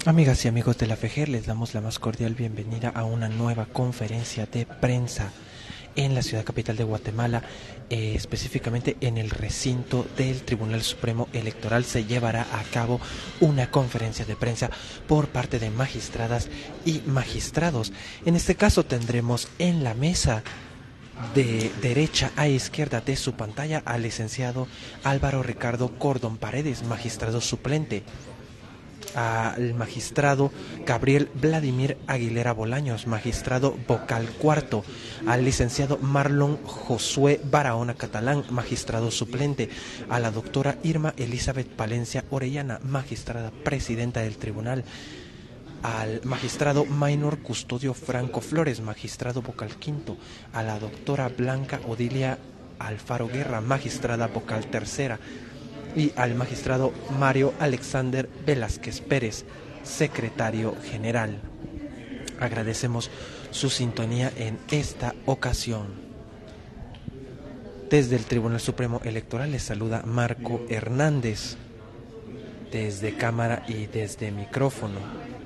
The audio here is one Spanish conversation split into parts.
Amigas y amigos de la FEGER, les damos la más cordial bienvenida a una nueva conferencia de prensa en la ciudad capital de Guatemala, específicamente en el recinto del Tribunal Supremo Electoral. Se llevará a cabo una conferencia de prensa por parte de magistradas y magistrados. En este caso tendremos en la mesa de derecha a izquierda de su pantalla al licenciado Álvaro Ricardo Cordón Paredes, magistrado suplente, al magistrado Gabriel Vladimir Aguilera Bolaños, magistrado vocal cuarto, al licenciado Marlon Josué Barahona Catalán, magistrado suplente, a la doctora Irma Elizabeth Palencia Orellana, magistrada presidenta del tribunal, al magistrado Maynor Custodio Franco Flores, magistrado vocal quinto, a la doctora Blanca Odilia Alfaro Guerra, magistrada vocal tercera, y al magistrado Mario Alexander Velázquez Pérez, secretario general. Agradecemos su sintonía en esta ocasión. Desde el Tribunal Supremo Electoral les saluda Marco Hernández, desde cámara y desde micrófono.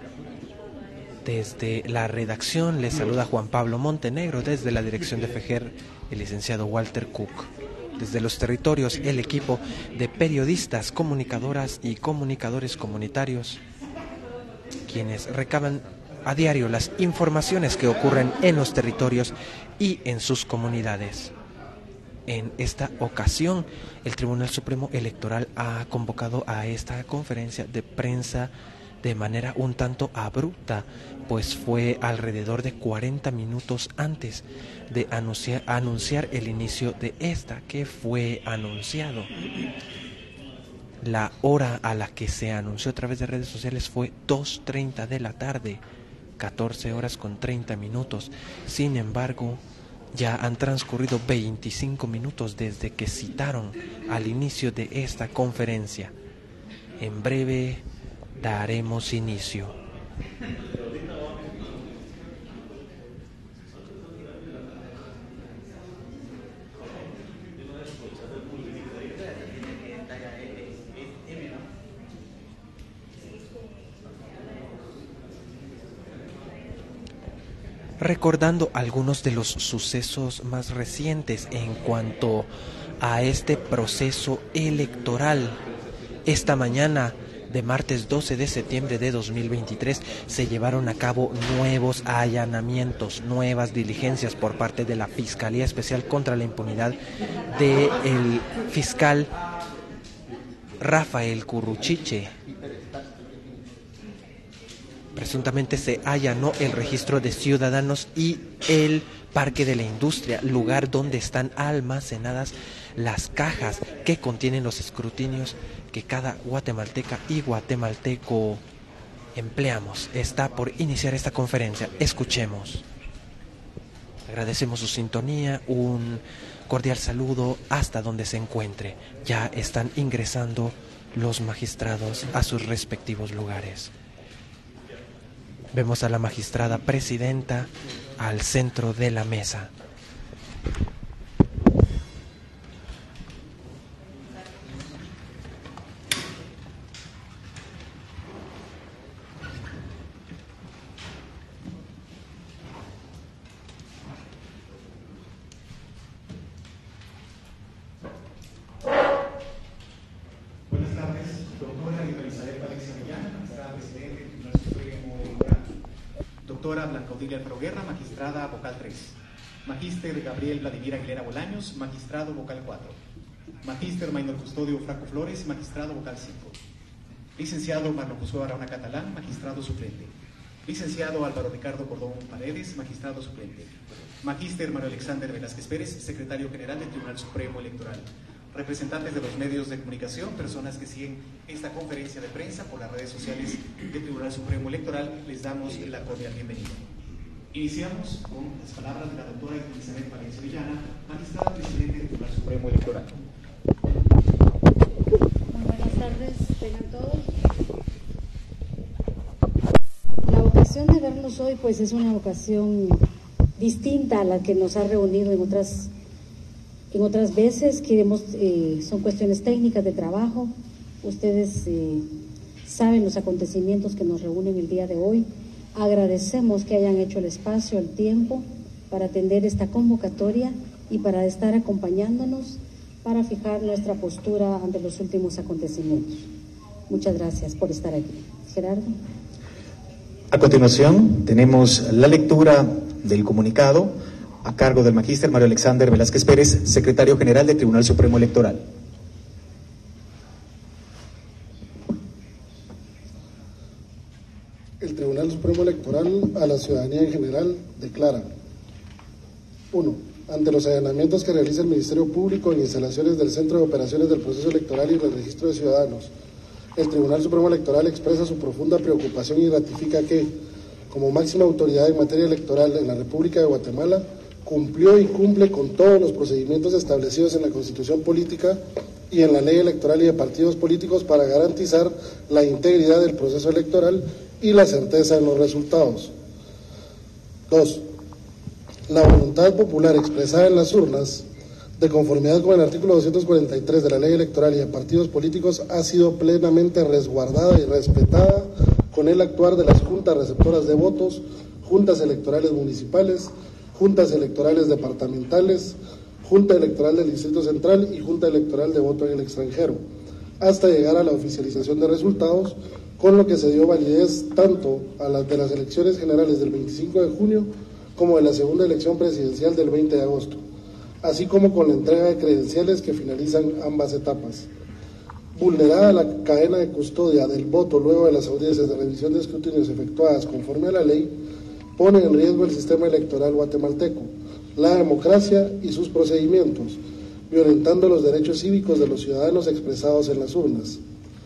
Desde la redacción les saluda Juan Pablo Montenegro, desde la dirección de FEGER el licenciado Walter Cook. Desde los territorios, el equipo de periodistas, comunicadoras y comunicadores comunitarios, quienes recaban a diario las informaciones que ocurren en los territorios y en sus comunidades. En esta ocasión, el Tribunal Supremo Electoral ha convocado a esta conferencia de prensa de manera un tanto abrupta, pues fue alrededor de 40 minutos antes de anunciar el inicio de esta, que fue anunciado. La hora a la que se anunció a través de redes sociales fue 2:30 de la tarde, 14 horas con 30 minutos. Sin embargo, ya han transcurrido 25 minutos desde que citaron al inicio de esta conferencia. En breve daremos inicio. Recordando algunos de los sucesos más recientes en cuanto a este proceso electoral, esta mañana de martes 12 de septiembre de 2023 se llevaron a cabo nuevos allanamientos, nuevas diligencias por parte de la Fiscalía Especial contra la Impunidad del fiscal Rafael Curruchiche. Presuntamente se allanó el registro de ciudadanos y el Parque de la Industria, lugar donde están almacenadas las cajas que contienen los escrutinios que cada guatemalteca y guatemalteco empleamos. Está por iniciar esta conferencia. Escuchemos. Agradecemos su sintonía, un cordial saludo hasta donde se encuentre. Ya están ingresando los magistrados a sus respectivos lugares. Vemos a la magistrada presidenta al centro de la mesa. Buenas tardes, doctora Irma Elizabeth Palencia Orellana, magistrada presidente del Tribunal Supremo Electoral. Doctora Blanca Odilia Alfaro Guerra, magistrada vocal 3. Magíster Gabriel Vladimir Aguilera Bolaños, magistrado vocal 4. Magíster Maynor Custodio Franco Flores, magistrado vocal 5. Licenciado Marlon Josué Barahona Catalán, magistrado suplente. Licenciado Álvaro Ricardo Cordón Paredes, magistrado suplente. Magíster Mario Alexander Velázquez Pérez, secretario general del Tribunal Supremo Electoral. Representantes de los medios de comunicación, personas que siguen esta conferencia de prensa por las redes sociales del Tribunal Supremo Electoral, les damos la cordial bienvenida. Iniciamos con las palabras de la doctora Elizabeth Palencia Orellana, magistrada presidente del Tribunal Supremo Electoral. Muy buenas tardes, tengan todos. La ocasión de vernos hoy pues es una ocasión distinta a la que nos ha reunido en otras veces. Son cuestiones técnicas de trabajo. Ustedes saben los acontecimientos que nos reúnen el día de hoy. Agradecemos que hayan hecho el espacio, el tiempo para atender esta convocatoria y para estar acompañándonos para fijar nuestra postura ante los últimos acontecimientos. Muchas gracias por estar aquí. Gerardo. A continuación, tenemos la lectura del comunicado a cargo del magíster Mario Alexander Velázquez Pérez, secretario general del Tribunal Supremo Electoral. El Tribunal Supremo Electoral a la ciudadanía en general declara: 1. Ante los allanamientos que realiza el Ministerio Público en instalaciones del Centro de Operaciones del Proceso Electoral y del Registro de Ciudadanos, el Tribunal Supremo Electoral expresa su profunda preocupación y ratifica que, como máxima autoridad en materia electoral en la República de Guatemala, cumplió y cumple con todos los procedimientos establecidos en la Constitución Política y en la Ley Electoral y de Partidos Políticos para garantizar la integridad del proceso electoral y la certeza en los resultados. 2. La voluntad popular expresada en las urnas, de conformidad con el artículo 243 de la Ley Electoral y de Partidos Políticos, ha sido plenamente resguardada y respetada con el actuar de las juntas receptoras de votos, juntas electorales municipales, juntas electorales departamentales, Junta Electoral del Distrito Central y Junta Electoral de Voto en el extranjero, hasta llegar a la oficialización de resultados, con lo que se dio validez tanto a las de las elecciones generales del 25 de junio como de la segunda elección presidencial del 20 de agosto, así como con la entrega de credenciales que finalizan ambas etapas. Vulnerada la cadena de custodia del voto luego de las audiencias de revisión de escrutinios efectuadas conforme a la ley, pone en riesgo el sistema electoral guatemalteco, la democracia y sus procedimientos, violentando los derechos cívicos de los ciudadanos expresados en las urnas.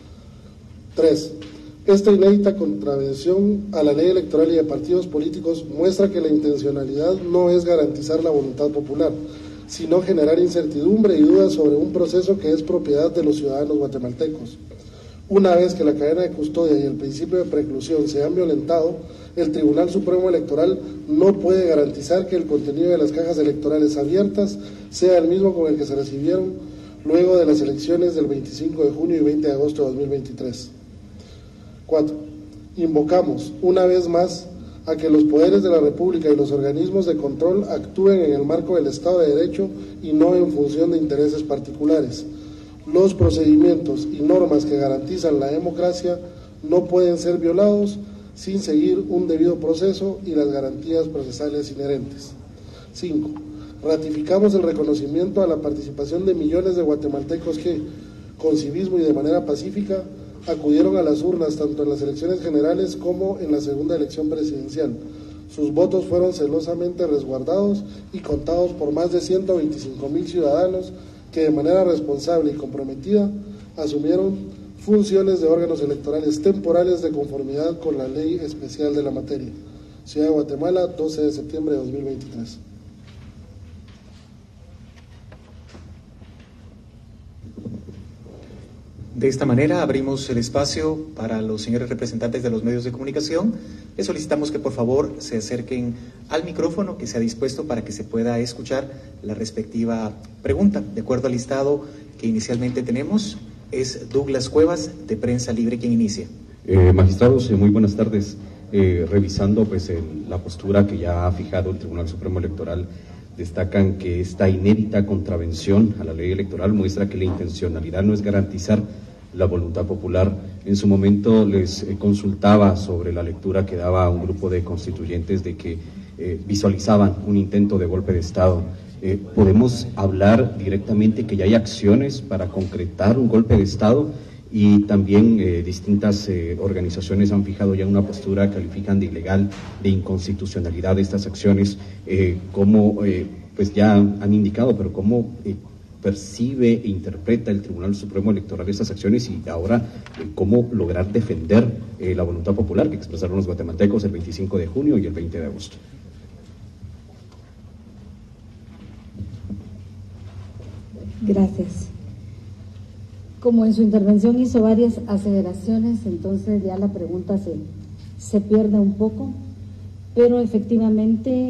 3. Esta inédita contravención a la ley electoral y de partidos políticos muestra que la intencionalidad no es garantizar la voluntad popular, sino generar incertidumbre y dudas sobre un proceso que es propiedad de los ciudadanos guatemaltecos. Una vez que la cadena de custodia y el principio de preclusión se han violentado, el Tribunal Supremo Electoral no puede garantizar que el contenido de las cajas electorales abiertas sea el mismo con el que se recibieron luego de las elecciones del 25 de junio y 20 de agosto de 2023. 4. Invocamos, una vez más, a que los poderes de la República y los organismos de control actúen en el marco del Estado de Derecho y no en función de intereses particulares. Los procedimientos y normas que garantizan la democracia no pueden ser violados sin seguir un debido proceso y las garantías procesales inherentes. 5. Ratificamos el reconocimiento a la participación de millones de guatemaltecos que, con civismo y de manera pacífica, acudieron a las urnas tanto en las elecciones generales como en la segunda elección presidencial. Sus votos fueron celosamente resguardados y contados por más de 125,000 ciudadanos que de manera responsable y comprometida asumieron funciones de órganos electorales temporales de conformidad con la ley especial de la materia. Ciudad de Guatemala, 12 de septiembre de 2023. De esta manera abrimos el espacio para los señores representantes de los medios de comunicación. Les solicitamos que por favor se acerquen al micrófono que se ha dispuesto para que se pueda escuchar la respectiva pregunta. De acuerdo al listado que inicialmente tenemos, es Douglas Cuevas, de Prensa Libre, quien inicia. Magistrados, muy buenas tardes. Revisando la postura que ya ha fijado el Tribunal Supremo Electoral, destacan que esta inédita contravención a la ley electoral muestra que la intencionalidad no es garantizar la voluntad popular. En su momento les consultaba sobre la lectura que daba un grupo de constituyentes de que visualizaban un intento de golpe de Estado. ¿Podemos hablar directamente que ya hay acciones para concretar un golpe de Estado? Y también distintas organizaciones han fijado ya una postura, califican de ilegal, de inconstitucionalidad de estas acciones. ¿Cómo, pues ya han indicado, pero cómo percibe e interpreta el Tribunal Supremo Electoral estas acciones y ahora cómo lograr defender la voluntad popular que expresaron los guatemaltecos el 25 de junio y el 20 de agosto? Gracias. Como en su intervención hizo varias aseveraciones, entonces ya la pregunta se pierde un poco, pero efectivamente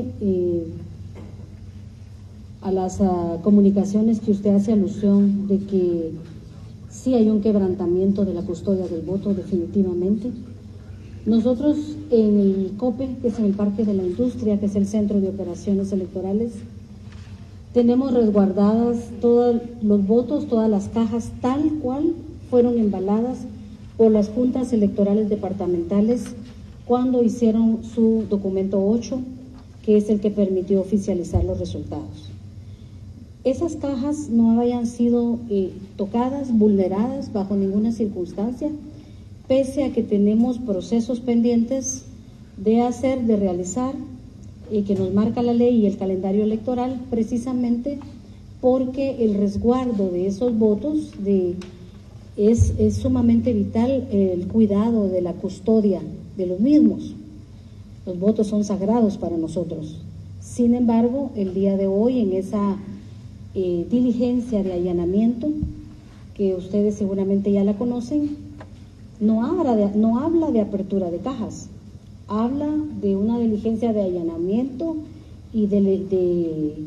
a las comunicaciones que usted hace alusión de que sí hay un quebrantamiento de la custodia del voto, definitivamente. Nosotros en el COPE, que es en el Parque de la Industria, que es el Centro de Operaciones Electorales, tenemos resguardadas todos los votos, todas las cajas, tal cual fueron embaladas por las juntas electorales departamentales cuando hicieron su documento 8, que es el que permitió oficializar los resultados. Esas cajas no habían sido tocadas, vulneradas bajo ninguna circunstancia, pese a que tenemos procesos pendientes de hacer, de realizar, que nos marca la ley y el calendario electoral, precisamente porque el resguardo de esos votos es sumamente vital, el cuidado de la custodia de los mismos. Los votos son sagrados para nosotros. Sin embargo, el día de hoy, en esa diligencia de allanamiento, que ustedes seguramente ya la conocen, no habla de apertura de cajas, habla de una diligencia de allanamiento y de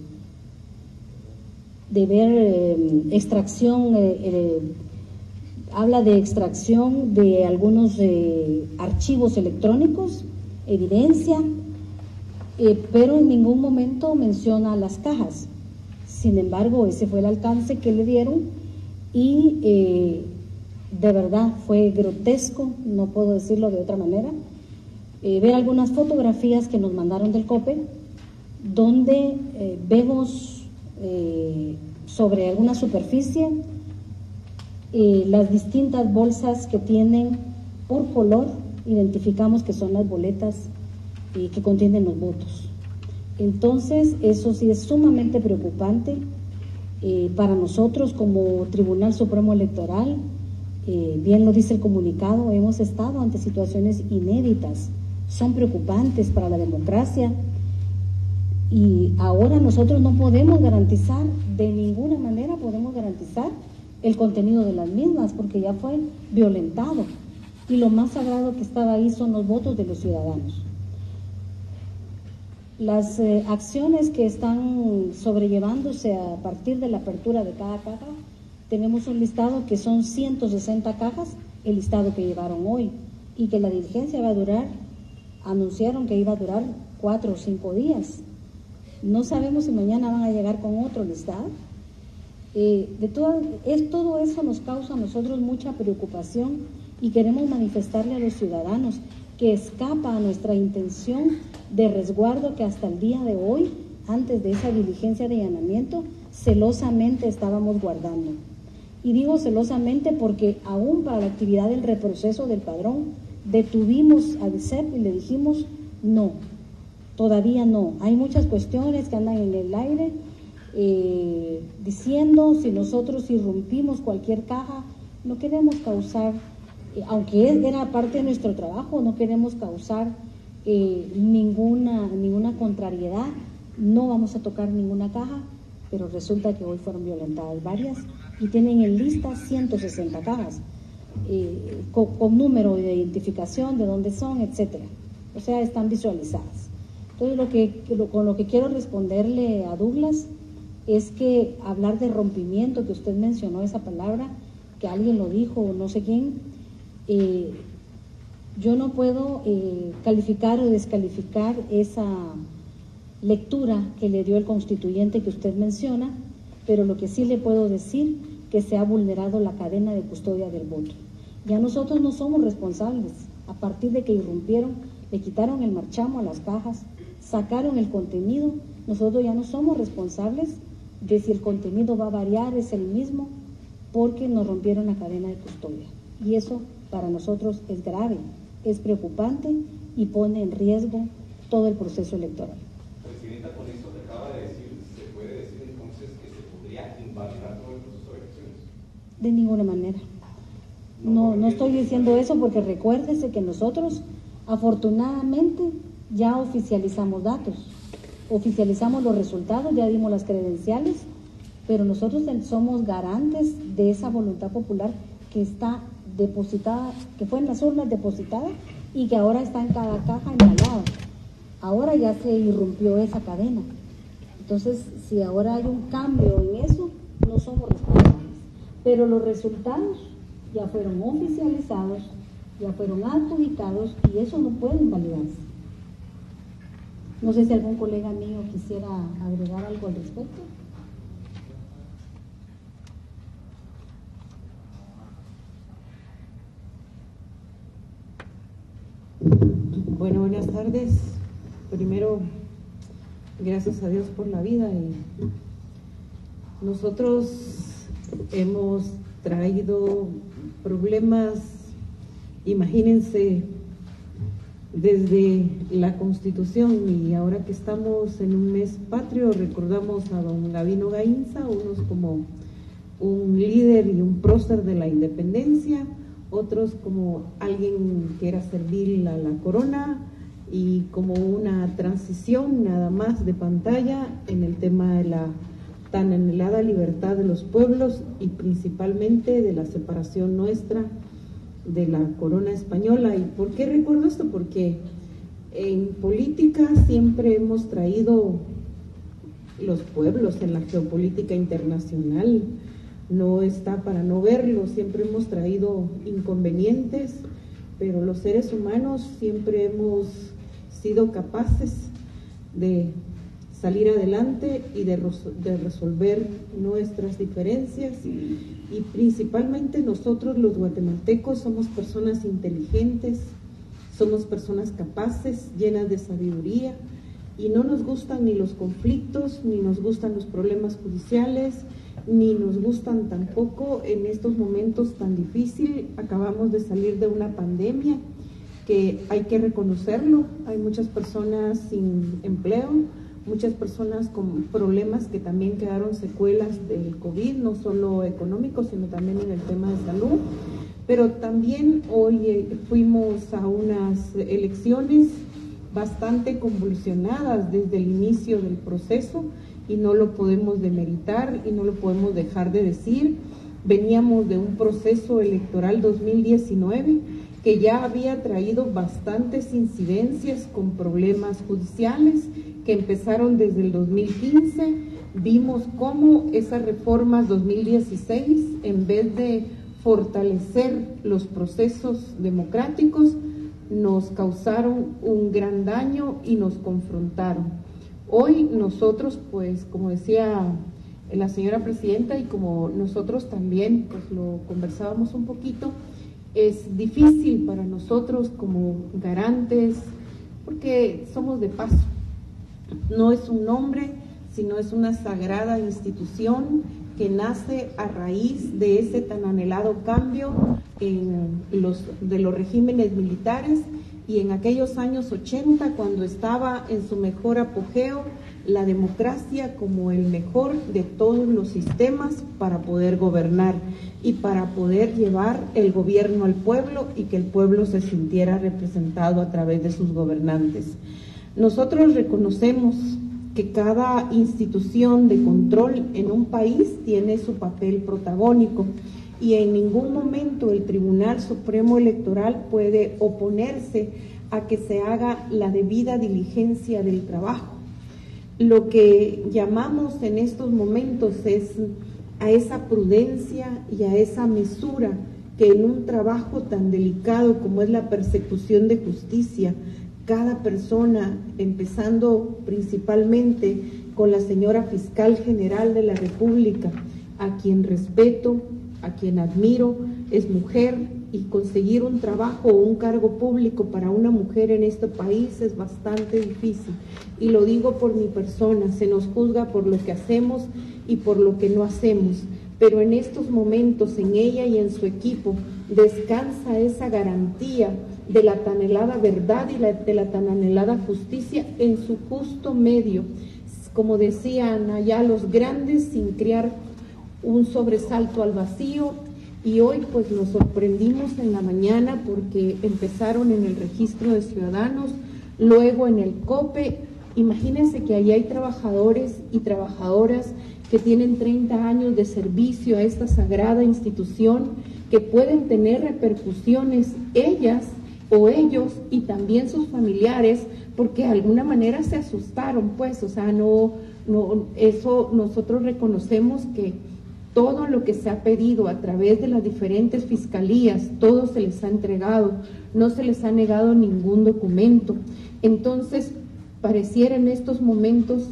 ver extracción, habla de extracción de algunos archivos electrónicos, evidencia, pero en ningún momento menciona las cajas. Sin embargo, ese fue el alcance que le dieron y de verdad fue grotesco, no puedo decirlo de otra manera, ver algunas fotografías que nos mandaron del COPE, donde vemos sobre alguna superficie las distintas bolsas que tienen por color, identificamos que son las boletas que contienen los votos. Entonces, eso sí es sumamente preocupante para nosotros como Tribunal Supremo Electoral. Bien lo dice el comunicado, hemos estado ante situaciones inéditas, son preocupantes para la democracia y ahora nosotros no podemos garantizar, de ninguna manera podemos garantizar el contenido de las mismas porque ya fue violentado y lo más sagrado que estaba ahí son los votos de los ciudadanos. Las acciones que están sobrellevándose a partir de la apertura de cada caja, tenemos un listado que son 160 cajas, el listado que llevaron hoy, y que la diligencia va a durar, anunciaron que iba a durar 4 o 5 días. No sabemos si mañana van a llegar con otro listado. Todo eso nos causa a nosotros mucha preocupación y queremos manifestarle a los ciudadanos que escapa a nuestra intención de resguardo que hasta el día de hoy, antes de esa diligencia de allanamiento, celosamente estábamos guardando. Y digo celosamente porque aún para la actividad del reproceso del padrón, detuvimos al CEP y le dijimos no, todavía no. Hay muchas cuestiones que andan en el aire diciendo si nosotros irrumpimos cualquier caja, no queremos causar, aunque era parte de nuestro trabajo, no queremos causar ninguna contrariedad, no vamos a tocar ninguna caja, pero resulta que hoy fueron violentadas varias y tienen en lista 160 cajas con número de identificación, de dónde son, etcétera. O sea, están visualizadas. Entonces, con lo que quiero responderle a Douglas es que hablar de rompimiento, que usted mencionó esa palabra, que alguien lo dijo o no sé quién, yo no puedo calificar o descalificar esa lectura que le dio el constituyente que usted menciona, pero lo que sí le puedo decir que se ha vulnerado la cadena de custodia del voto. Ya nosotros no somos responsables, a partir de que irrumpieron, le quitaron el marchamo a las cajas, sacaron el contenido, nosotros ya no somos responsables de si el contenido va a variar, es el mismo, porque nos rompieron la cadena de custodia. Y eso para nosotros es grave, es preocupante y pone en riesgo todo el proceso electoral. Presidenta, con esto que acaba de decir, ¿se puede decir entonces que se podría invalidar todo el proceso de elecciones? De ninguna manera. No estoy diciendo eso porque recuérdese que nosotros afortunadamente ya oficializamos datos, oficializamos los resultados, ya dimos las credenciales, pero nosotros somos garantes de esa voluntad popular que está depositada, que fue en las urnas depositada y que ahora está en cada caja embalada. Ahora ya se irrumpió esa cadena. Entonces, si ahora hay un cambio en eso, no somos responsables. pero los resultados ya fueron oficializados, ya fueron adjudicados y eso no puede invalidarse. No sé si algún colega mío quisiera agregar algo al respecto. Bueno, buenas tardes. Primero, gracias a Dios por la vida. Nosotros hemos traído problemas, imagínense, desde la Constitución, y ahora que estamos en un mes patrio, recordamos a don Gabino Gainza, unos como un líder y un prócer de la independencia, otros como alguien que era servil a la corona y como una transición nada más de pantalla en el tema de la tan anhelada libertad de los pueblos y principalmente de la separación nuestra de la corona española. ¿Y por qué recuerdo esto? Porque en política siempre hemos traído los pueblos en la geopolítica internacional. No está para no verlo, siempre hemos traído inconvenientes, pero los seres humanos siempre hemos sido capaces de salir adelante y de resolver nuestras diferencias, y principalmente nosotros los guatemaltecos somos personas inteligentes, somos personas capaces, llenas de sabiduría, y no nos gustan ni los conflictos, ni nos gustan los problemas judiciales, ni nos gustan tampoco en estos momentos tan difíciles. Acabamos de salir de una pandemia que hay que reconocerlo, hay muchas personas sin empleo, muchas personas con problemas que también quedaron secuelas del COVID, no solo económicos, sino también en el tema de salud. Pero también hoy fuimos a unas elecciones bastante convulsionadas desde el inicio del proceso, y no lo podemos demeritar y no lo podemos dejar de decir. Veníamos de un proceso electoral 2019 que ya había traído bastantes incidencias con problemas judiciales que empezaron desde el 2015. Vimos cómo esas reformas 2016, en vez de fortalecer los procesos democráticos, nos causaron un gran daño y nos confrontaron. Hoy nosotros, pues, como decía la señora presidenta y como nosotros también, pues lo conversábamos un poquito, es difícil para nosotros como garantes, porque somos de paso. No es un nombre, sino es una sagrada institución que nace a raíz de ese tan anhelado cambio de los regímenes militares, y en aquellos años 80, cuando estaba en su mejor apogeo la democracia como el mejor de todos los sistemas para poder gobernar y para poder llevar el gobierno al pueblo y que el pueblo se sintiera representado a través de sus gobernantes. Nosotros reconocemos que cada institución de control en un país tiene su papel protagónico, y en ningún momento el Tribunal Supremo Electoral puede oponerse a que se haga la debida diligencia del trabajo. Lo que llamamos en estos momentos es a esa prudencia y a esa mesura que en un trabajo tan delicado como es la persecución de justicia, cada persona, empezando principalmente con la señora Fiscal General de la República, a quien respeto, a quien admiro, es mujer, y conseguir un trabajo o un cargo público para una mujer en este país es bastante difícil. Y lo digo por mi persona, se nos juzga por lo que hacemos y por lo que no hacemos, pero en estos momentos en ella y en su equipo descansa esa garantía de la tan anhelada verdad y de la tan anhelada justicia en su justo medio. Como decían allá los grandes, sin crear un sobresalto al vacío. Y hoy pues nos sorprendimos en la mañana porque empezaron en el registro de ciudadanos, luego en el COPE. Imagínense que ahí hay trabajadores y trabajadoras que tienen 30 años de servicio a esta sagrada institución, que pueden tener repercusiones ellas o ellos y también sus familiares, porque de alguna manera se asustaron, pues, o sea, no, eso nosotros reconocemos que todo lo que se ha pedido a través de las diferentes fiscalías, todo se les ha entregado, no se les ha negado ningún documento. Entonces, pareciera en estos momentos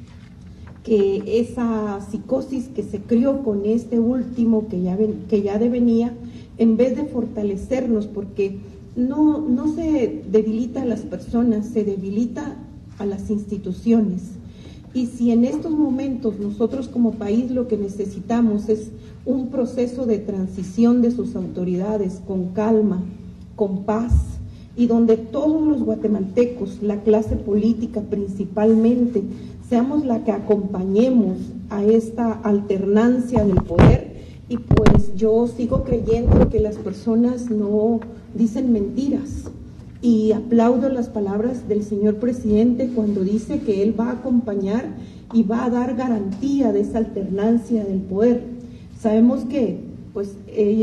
que esa psicosis que se crió con este último que ya devenía, en vez de fortalecernos, porque no se debilita a las personas, se debilita a las instituciones. Y si en estos momentos nosotros como país lo que necesitamos es un proceso de transición de sus autoridades con calma, con paz, y donde todos los guatemaltecos, la clase política principalmente, seamos la que acompañemos a esta alternancia del poder. Y pues yo sigo creyendo que las personas no dicen mentiras, y aplaudo las palabras del señor presidente cuando dice que él va a acompañar y va a dar garantía de esa alternancia del poder. Sabemos que pues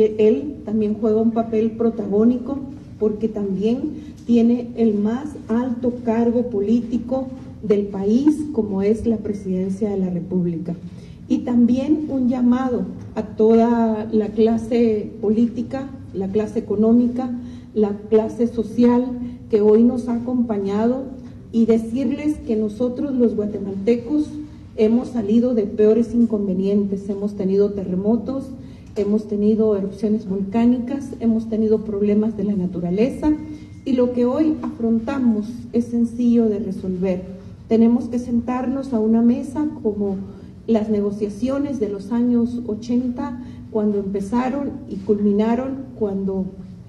él también juega un papel protagónico, porque también tiene el más alto cargo político del país, como es la presidencia de la República. Y también un llamado a toda la clase política, la clase económica, la clase social que hoy nos ha acompañado, y decirles que nosotros los guatemaltecos hemos salido de peores inconvenientes. Hemos tenido terremotos, hemos tenido erupciones volcánicas, hemos tenido problemas de la naturaleza, y lo que hoy afrontamos es sencillo de resolver. Tenemos que sentarnos a una mesa como las negociaciones de los años 80, cuando empezaron y culminaron, cuando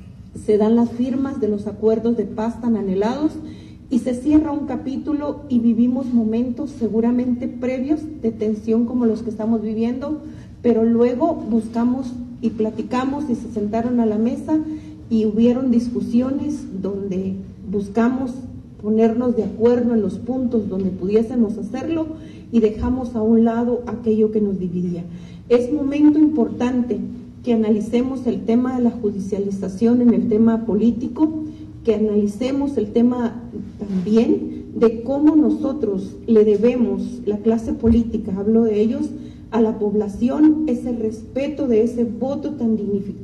se dan las firmas de los acuerdos de paz tan anhelados, y se cierra un capítulo y vivimos momentos seguramente previos de tensión como los que estamos viviendo, pero luego buscamos y platicamos y se sentaron a la mesa y hubieron discusiones donde buscamos ponernos de acuerdo en los puntos donde pudiésemos hacerlo, y dejamos a un lado aquello que nos dividía. Es momento importante que analicemos el tema de la judicialización en el tema político, que analicemos el tema también de cómo nosotros le debemos, la clase política, hablo de ellos, a la población, ese respeto de ese voto tan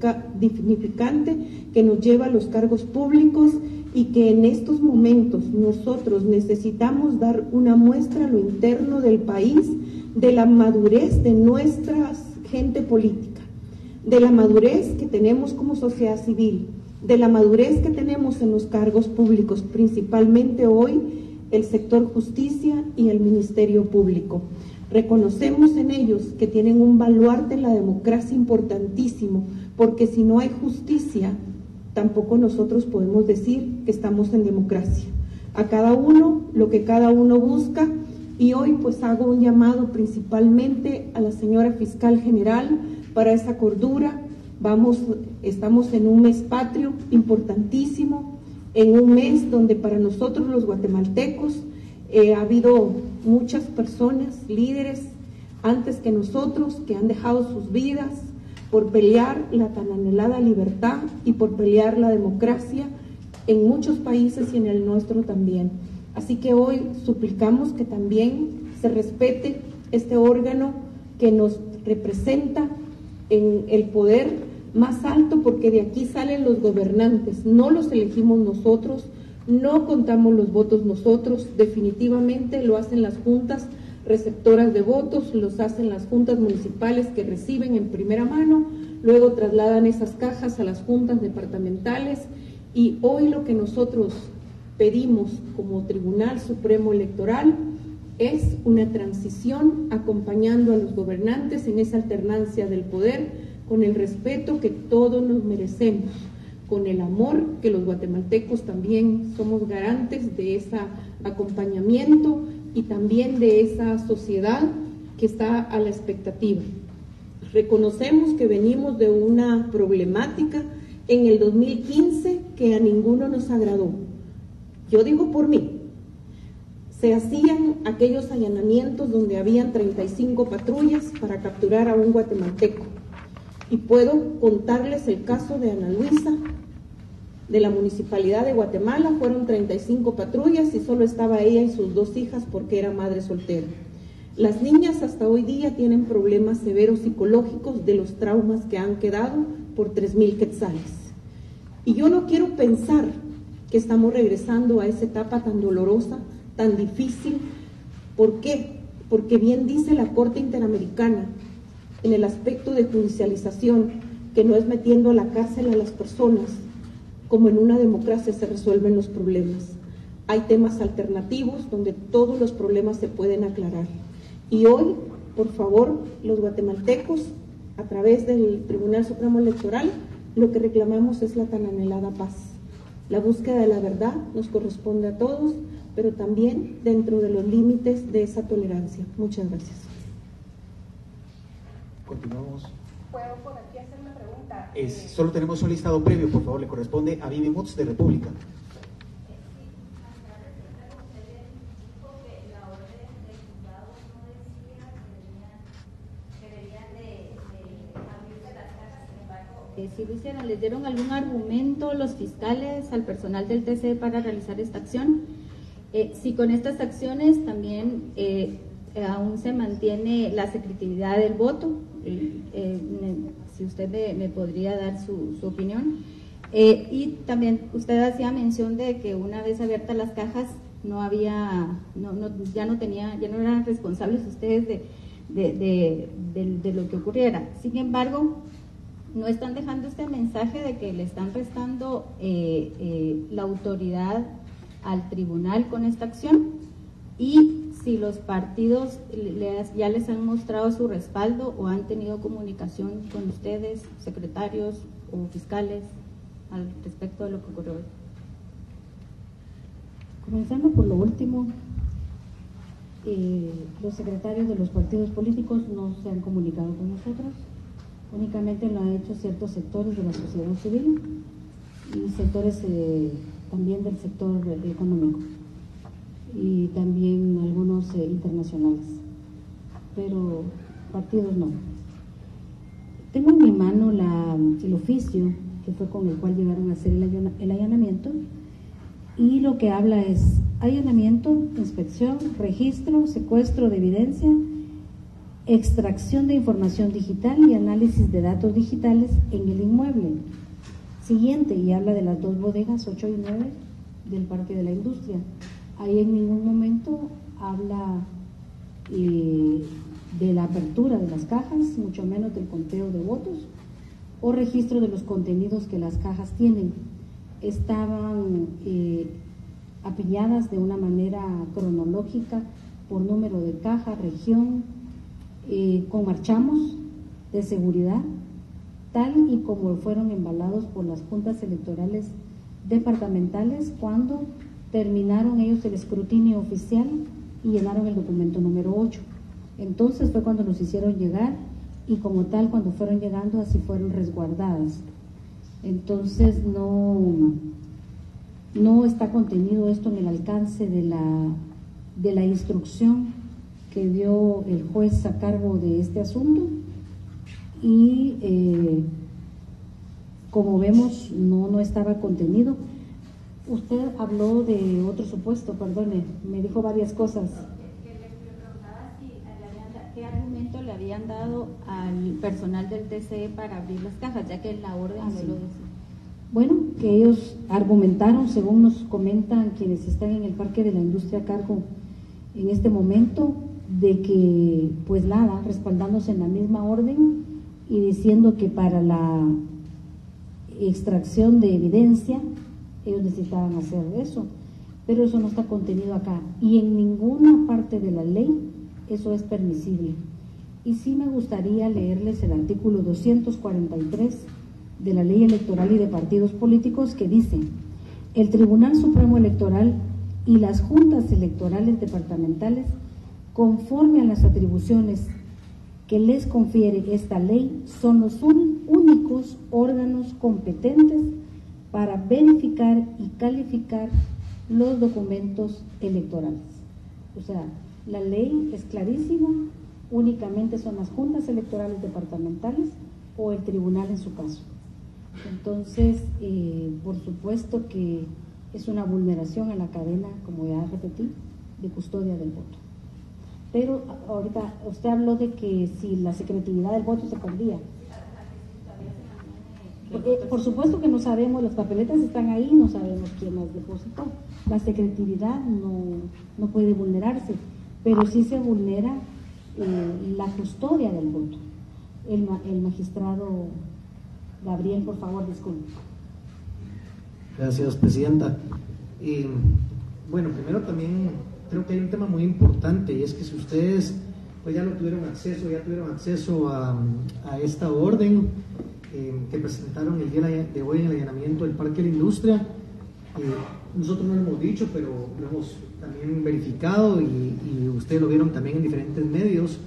dignificante que nos lleva a los cargos públicos, y que en estos momentos nosotros necesitamos dar una muestra a lo interno del país de la madurez de nuestra gente política, de la madurez que tenemos como sociedad civil, de la madurez que tenemos en los cargos públicos, principalmente hoy el sector justicia y el Ministerio Público. Reconocemos en ellos que tienen un baluarte en la democracia importantísimo, porque si no hay justicia, tampoco nosotros podemos decir que estamos en democracia. A cada uno lo que cada uno busca, y hoy pues hago un llamado principalmente a la señora fiscal general para esa cordura. Estamos en un mes patrio importantísimo, en un mes donde para nosotros los guatemaltecos ha habido muchas personas, líderes antes que nosotros, que han dejado sus vidas por pelear la tan anhelada libertad y por pelear la democracia en muchos países y en el nuestro también. Así que hoy suplicamos que también se respete este órgano que nos representa en el poder más alto, porque de aquí salen los gobernantes, no los elegimos nosotros, no contamos los votos nosotros, definitivamente lo hacen las juntas receptoras de votos, los hacen las juntas municipales que reciben en primera mano, luego trasladan esas cajas a las juntas departamentales, y hoy lo que nosotros pedimos como Tribunal Supremo Electoral es una transición acompañando a los gobernantes en esa alternancia del poder, con el respeto que todos nos merecemos, con el amor que los guatemaltecos también somos garantes de ese acompañamiento y también de esa sociedad que está a la expectativa. Reconocemos que venimos de una problemática en el 2015 que a ninguno nos agradó. Yo digo por mí, se hacían aquellos allanamientos donde habían 35 patrullas para capturar a un guatemalteco. Y puedo contarles el caso de Ana Luisa, de la Municipalidad de Guatemala. Fueron 35 patrullas y solo estaba ella y sus 2 hijas porque era madre soltera. Las niñas hasta hoy día tienen problemas severos psicológicos de los traumas que han quedado por 3,000 quetzales. Y yo no quiero pensar que estamos regresando a esa etapa tan dolorosa, tan difícil. ¿Por qué? Porque bien dice la Corte Interamericana en el aspecto de judicialización, que no es metiendo a la cárcel a las personas, como en una democracia se resuelven los problemas. Hay temas alternativos donde todos los problemas se pueden aclarar. Y hoy, por favor, los guatemaltecos, a través del Tribunal Supremo Electoral, lo que reclamamos es la tan anhelada paz. La búsqueda de la verdad nos corresponde a todos, pero también dentro de los límites de esa tolerancia. Muchas gracias. Continuamos. ¿Puedo por aquí hacer una pregunta? Solo tenemos un listado previo, por favor, le corresponde a Vivi Mutz de República. Si lo hicieron, ¿les dieron algún argumento los fiscales al personal del TCE para realizar esta acción? Si con estas acciones también aún se mantiene la secretividad del voto, si usted me podría dar su opinión. Y también usted hacía mención de que una vez abiertas las cajas ya no eran responsables ustedes de lo que ocurriera. Sin embargo, no están dejando este mensaje de que le están restando la autoridad al tribunal con esta acción, y si los partidos ya les han mostrado su respaldo o han tenido comunicación con ustedes, secretarios o fiscales, al respecto de lo que ocurrió hoy. Comenzando por lo último, los secretarios de los partidos políticos no se han comunicado con nosotros. Únicamente lo han hecho ciertos sectores de la sociedad civil y sectores también del sector económico y también algunos internacionales, pero partidos no. Tengo en mi mano el oficio que fue con el cual llegaron a hacer el allanamiento, y lo que habla es allanamiento, inspección, registro, secuestro de evidencia, extracción de información digital y análisis de datos digitales en el inmueble. Siguiente, y habla de las 2 bodegas, 8 y 9, del Parque de la Industria. Ahí en ningún momento habla de la apertura de las cajas, mucho menos del conteo de votos o registro de los contenidos que las cajas tienen. Estaban apiñadas de una manera cronológica por número de caja, región, con marchamos de seguridad, tal y como fueron embalados por las juntas electorales departamentales cuando terminaron ellos el escrutinio oficial y llenaron el documento número 8. Entonces fue cuando nos hicieron llegar, y como tal, cuando fueron llegando, así fueron resguardadas. Entonces no está contenido esto en el alcance de la instrucción que dio el juez a cargo de este asunto, y como vemos no estaba contenido. Usted habló de otro supuesto, perdone, me dijo varias cosas. Le preguntaba qué argumento le habían dado al personal del TCE para abrir las cajas, ya que en la orden no lo decía. Bueno, que ellos argumentaron, según nos comentan quienes están en el Parque de la Industria a cargo en este momento, de que, pues nada, respaldándose en la misma orden y diciendo que para la extracción de evidencia ellos necesitaban hacer eso, pero eso no está contenido acá, y en ninguna parte de la ley eso es permisible. Y sí me gustaría leerles el artículo 243 de la Ley Electoral y de Partidos Políticos, que dice: el Tribunal Supremo Electoral y las juntas electorales departamentales, conforme a las atribuciones que les confiere esta ley, son los únicos órganos competentes para verificar y calificar los documentos electorales. O sea, la ley es clarísima, únicamente son las juntas electorales departamentales o el tribunal en su caso. Entonces, por supuesto que es una vulneración a la cadena, como ya repetí, de custodia del voto. Pero ahorita usted habló de que si la secretividad del voto se perdía. Por supuesto que no sabemos, las papeletas están ahí, no sabemos quién las depositó. La secretividad no puede vulnerarse, pero sí se vulnera la custodia del voto. El magistrado Gabriel, por favor, disculpe. Gracias, presidenta. Bueno, primero también creo que hay un tema muy importante, y es que si ustedes pues ya tuvieron acceso a esta orden que presentaron el día de hoy en el allanamiento del Parque de la Industria, nosotros no lo hemos dicho, pero lo hemos también verificado y ustedes lo vieron también en diferentes medios,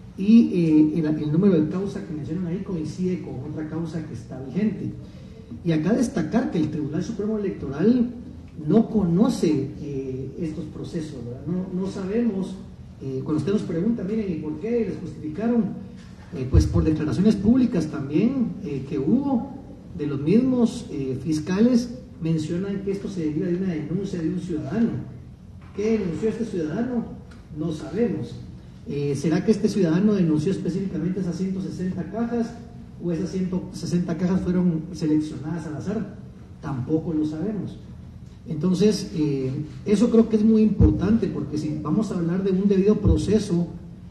y el número de causa que mencionan ahí coincide con otra causa que está vigente. Y acá destacar que el Tribunal Supremo Electoral no conoce estos procesos, ¿verdad? No sabemos, cuando usted nos pregunta, miren, ¿y por qué les justificaron? Pues por declaraciones públicas también que hubo de los mismos fiscales, mencionan que esto se deriva de una denuncia de un ciudadano. ¿Qué denunció este ciudadano? No sabemos. ¿Será que este ciudadano denunció específicamente esas 160 cajas o esas 160 cajas fueron seleccionadas al azar? Tampoco lo sabemos. Entonces, eso creo que es muy importante, porque si vamos a hablar de un debido proceso,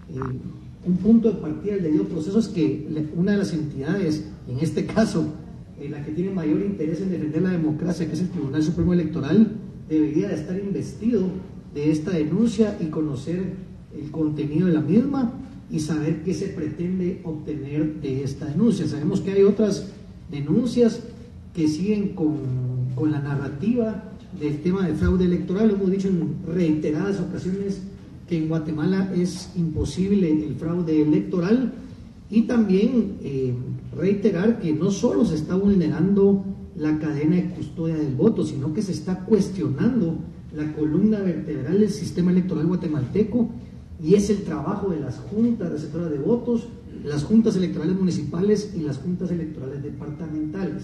un punto de partida del debido proceso es que una de las entidades, en este caso, la que tiene mayor interés en defender la democracia, que es el Tribunal Supremo Electoral, debería de estar investido de esta denuncia y conocer el contenido de la misma y saber qué se pretende obtener de esta denuncia. Sabemos que hay otras denuncias que siguen con la narrativa del tema de fraude electoral. Lo hemos dicho en reiteradas ocasiones que en Guatemala es imposible el fraude electoral, y también reiterar que no solo se está vulnerando la cadena de custodia del voto, sino que se está cuestionando la columna vertebral del sistema electoral guatemalteco, y es el trabajo de las juntas receptoras de votos, las juntas electorales municipales y las juntas electorales departamentales.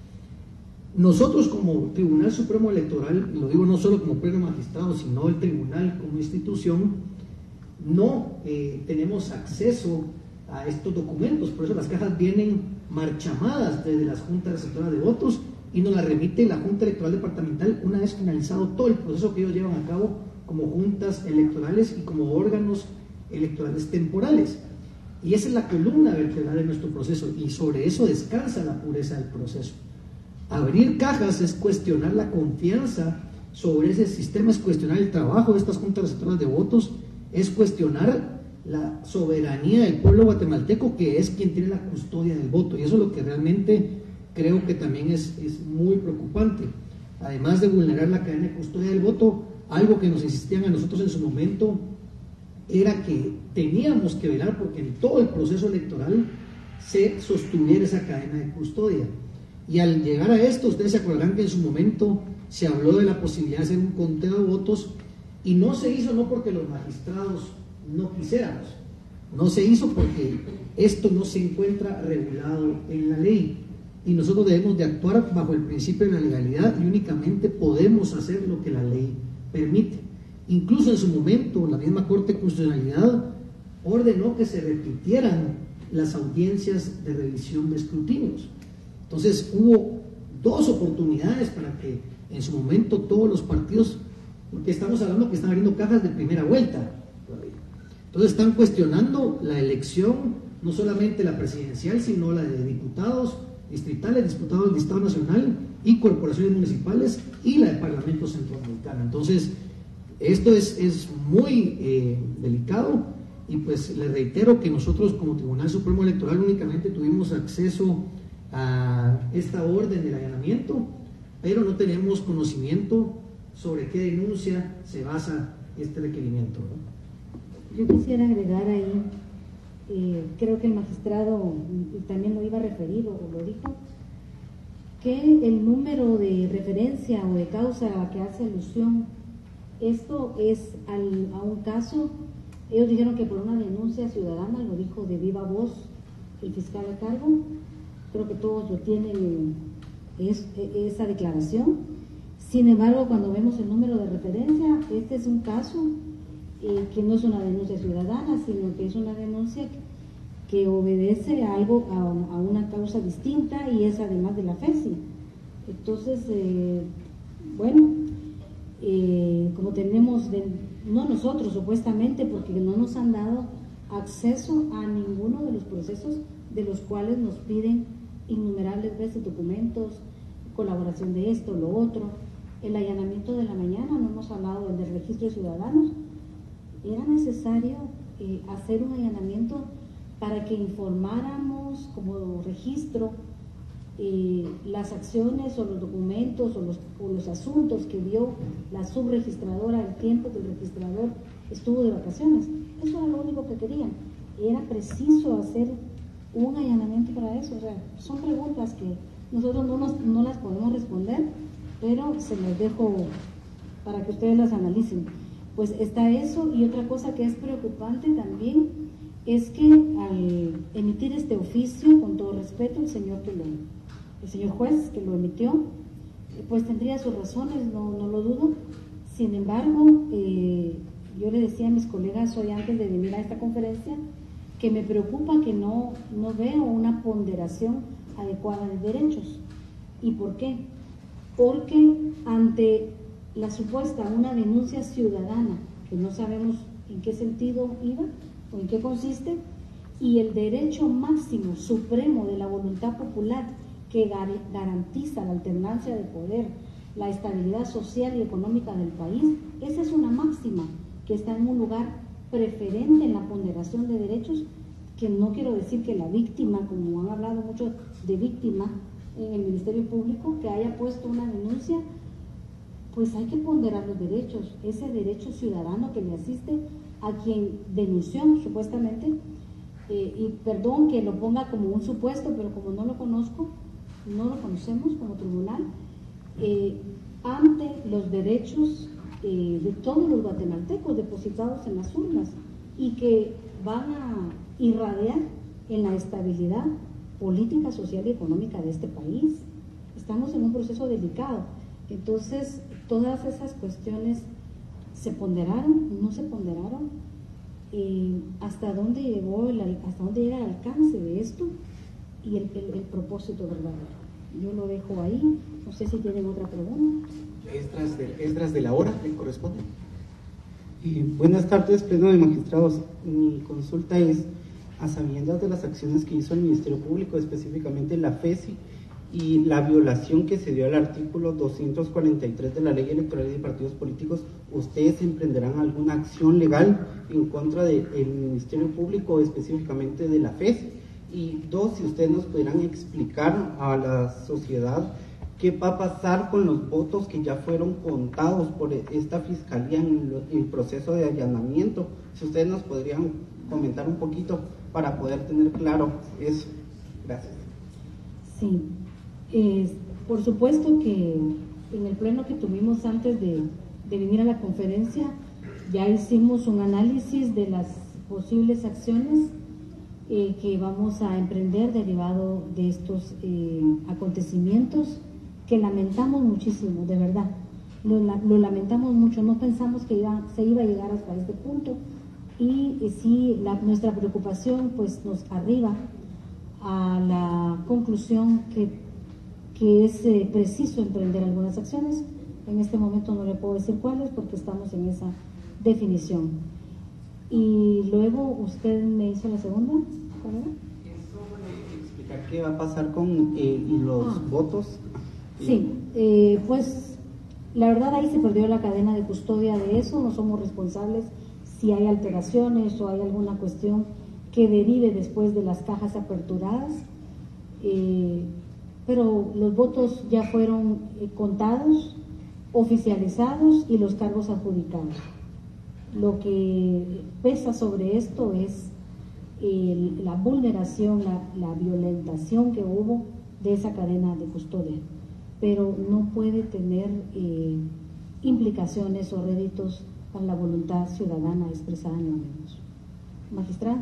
Nosotros como Tribunal Supremo Electoral, y lo digo no solo como pleno magistrado, sino el tribunal como institución, no tenemos acceso a estos documentos, por eso las cajas vienen marchamadas desde las juntas receptoras de votos y nos las remite la Junta Electoral Departamental una vez finalizado todo el proceso que ellos llevan a cabo como juntas electorales y como órganos electorales temporales. Y esa es la columna vertebral de nuestro proceso, y sobre eso descansa la pureza del proceso. Abrir cajas es cuestionar la confianza sobre ese sistema, es cuestionar el trabajo de estas juntas receptoras de votos, es cuestionar la soberanía del pueblo guatemalteco, que es quien tiene la custodia del voto, y eso es lo que realmente creo que también es muy preocupante. Además de vulnerar la cadena de custodia del voto, algo que nos insistían a nosotros en su momento era que teníamos que velar porque en todo el proceso electoral se sostuviera esa cadena de custodia. Y al llegar a esto, ustedes se acordarán que en su momento se habló de la posibilidad de hacer un conteo de votos, y no se hizo no porque los magistrados no quisiéramos, no se hizo porque esto no se encuentra regulado en la ley, y nosotros debemos de actuar bajo el principio de la legalidad, y únicamente podemos hacer lo que la ley permite. Incluso en su momento la misma Corte de Constitucionalidad ordenó que se repitieran las audiencias de revisión de escrutinios. Entonces hubo dos oportunidades para que en su momento todos los partidos, porque estamos hablando que están abriendo cajas de primera vuelta, entonces están cuestionando la elección, no solamente la presidencial, sino la de diputados distritales, diputados del Distrito Nacional y corporaciones municipales, y la de Parlamento Centroamericano. Entonces esto es muy delicado, y pues les reitero que nosotros como Tribunal Supremo Electoral únicamente tuvimos acceso a esta orden del allanamiento, pero no tenemos conocimiento sobre qué denuncia se basa este requerimiento, ¿no? Yo quisiera agregar ahí, creo que el magistrado también lo iba a referir o lo dijo, que el número de referencia o de causa a la que hace alusión, esto es a un caso, ellos dijeron que por una denuncia ciudadana, lo dijo de viva voz el fiscal a cargo. Creo que todos lo tienen esa declaración. Sin embargo, cuando vemos el número de referencia, este es un caso que no es una denuncia ciudadana, sino que es una denuncia que obedece a algo, a una causa distinta, y es además de la FESI. Entonces, bueno, como tenemos, no nosotros supuestamente, porque no nos han dado acceso a ninguno de los procesos de los cuales nos piden innumerables veces documentos, colaboración de esto, lo otro. El allanamiento de la mañana, no hemos hablado del registro de ciudadanos. Era necesario hacer un allanamiento para que informáramos como registro las acciones o los documentos o los asuntos que vio la subregistradora el tiempo que el registrador estuvo de vacaciones. Eso era lo único que querían. Era preciso hacer un allanamiento para eso. O sea, son preguntas que nosotros no las podemos responder, pero se las dejo para que ustedes las analicen. Pues está eso, y otra cosa que es preocupante también es que al emitir este oficio, con todo respeto, el señor juez que lo emitió, pues tendría sus razones, no lo dudo. Sin embargo, yo le decía a mis colegas hoy antes de venir a esta conferencia que me preocupa que no veo una ponderación adecuada de derechos. ¿Y por qué? Porque ante la supuesta una denuncia ciudadana, que no sabemos en qué sentido iba o en qué consiste, y el derecho máximo, supremo de la voluntad popular que garantiza la alternancia de poder, la estabilidad social y económica del país, esa es una máxima que está en un lugar preferente en la ponderación de derechos, que no quiero decir que la víctima, como han hablado mucho de víctima en el Ministerio Público, que haya puesto una denuncia, pues hay que ponderar los derechos, ese derecho ciudadano que le asiste a quien denunció supuestamente, y perdón que lo ponga como un supuesto, pero como no lo conozco, no lo conocemos como tribunal, ante los derechos de todos los guatemaltecos depositados en las urnas y que van a irradiar en la estabilidad política, social y económica de este país. Estamos en un proceso delicado. Entonces, todas esas cuestiones se ponderaron, no se ponderaron, hasta dónde llega el alcance de esto y el propósito verdadero. Yo lo dejo ahí, no sé si tienen otra pregunta. Esdras de la Hora, ¿le corresponde? Buenas tardes, pleno de magistrados. Mi consulta es, a sabiendas de las acciones que hizo el Ministerio Público, específicamente la FESI, y la violación que se dio al artículo 243 de la Ley Electoral y de Partidos Políticos, ¿ustedes emprenderán alguna acción legal en contra del Ministerio Público, específicamente de la FESI? Y dos, si ustedes nos pudieran explicar a la sociedad qué va a pasar con los votos que ya fueron contados por esta fiscalía en el proceso de allanamiento. Si ustedes nos podrían comentar un poquito para poder tener claro eso. Gracias. Sí, por supuesto que en el pleno que tuvimos antes de venir a la conferencia ya hicimos un análisis de las posibles acciones que vamos a emprender derivado de estos acontecimientos que lamentamos muchísimo, de verdad, lo lamentamos mucho, no pensamos que se iba a llegar hasta este punto, y sí, nuestra preocupación pues nos arriba a la conclusión que es preciso emprender algunas acciones. En este momento no le puedo decir cuáles porque estamos en esa definición. Y luego usted me hizo la segunda, ¿cuál era? Explicar qué va a pasar con los votos. Sí, pues la verdad ahí se perdió la cadena de custodia de eso, no somos responsables si hay alteraciones o hay alguna cuestión que derive después de las cajas aperturadas, pero los votos ya fueron contados, oficializados y los cargos adjudicados. Lo que pesa sobre esto es la vulneración, la violentación que hubo de esa cadena de custodia, pero no puede tener implicaciones o réditos para la voluntad ciudadana expresada en los medios. Magistrada.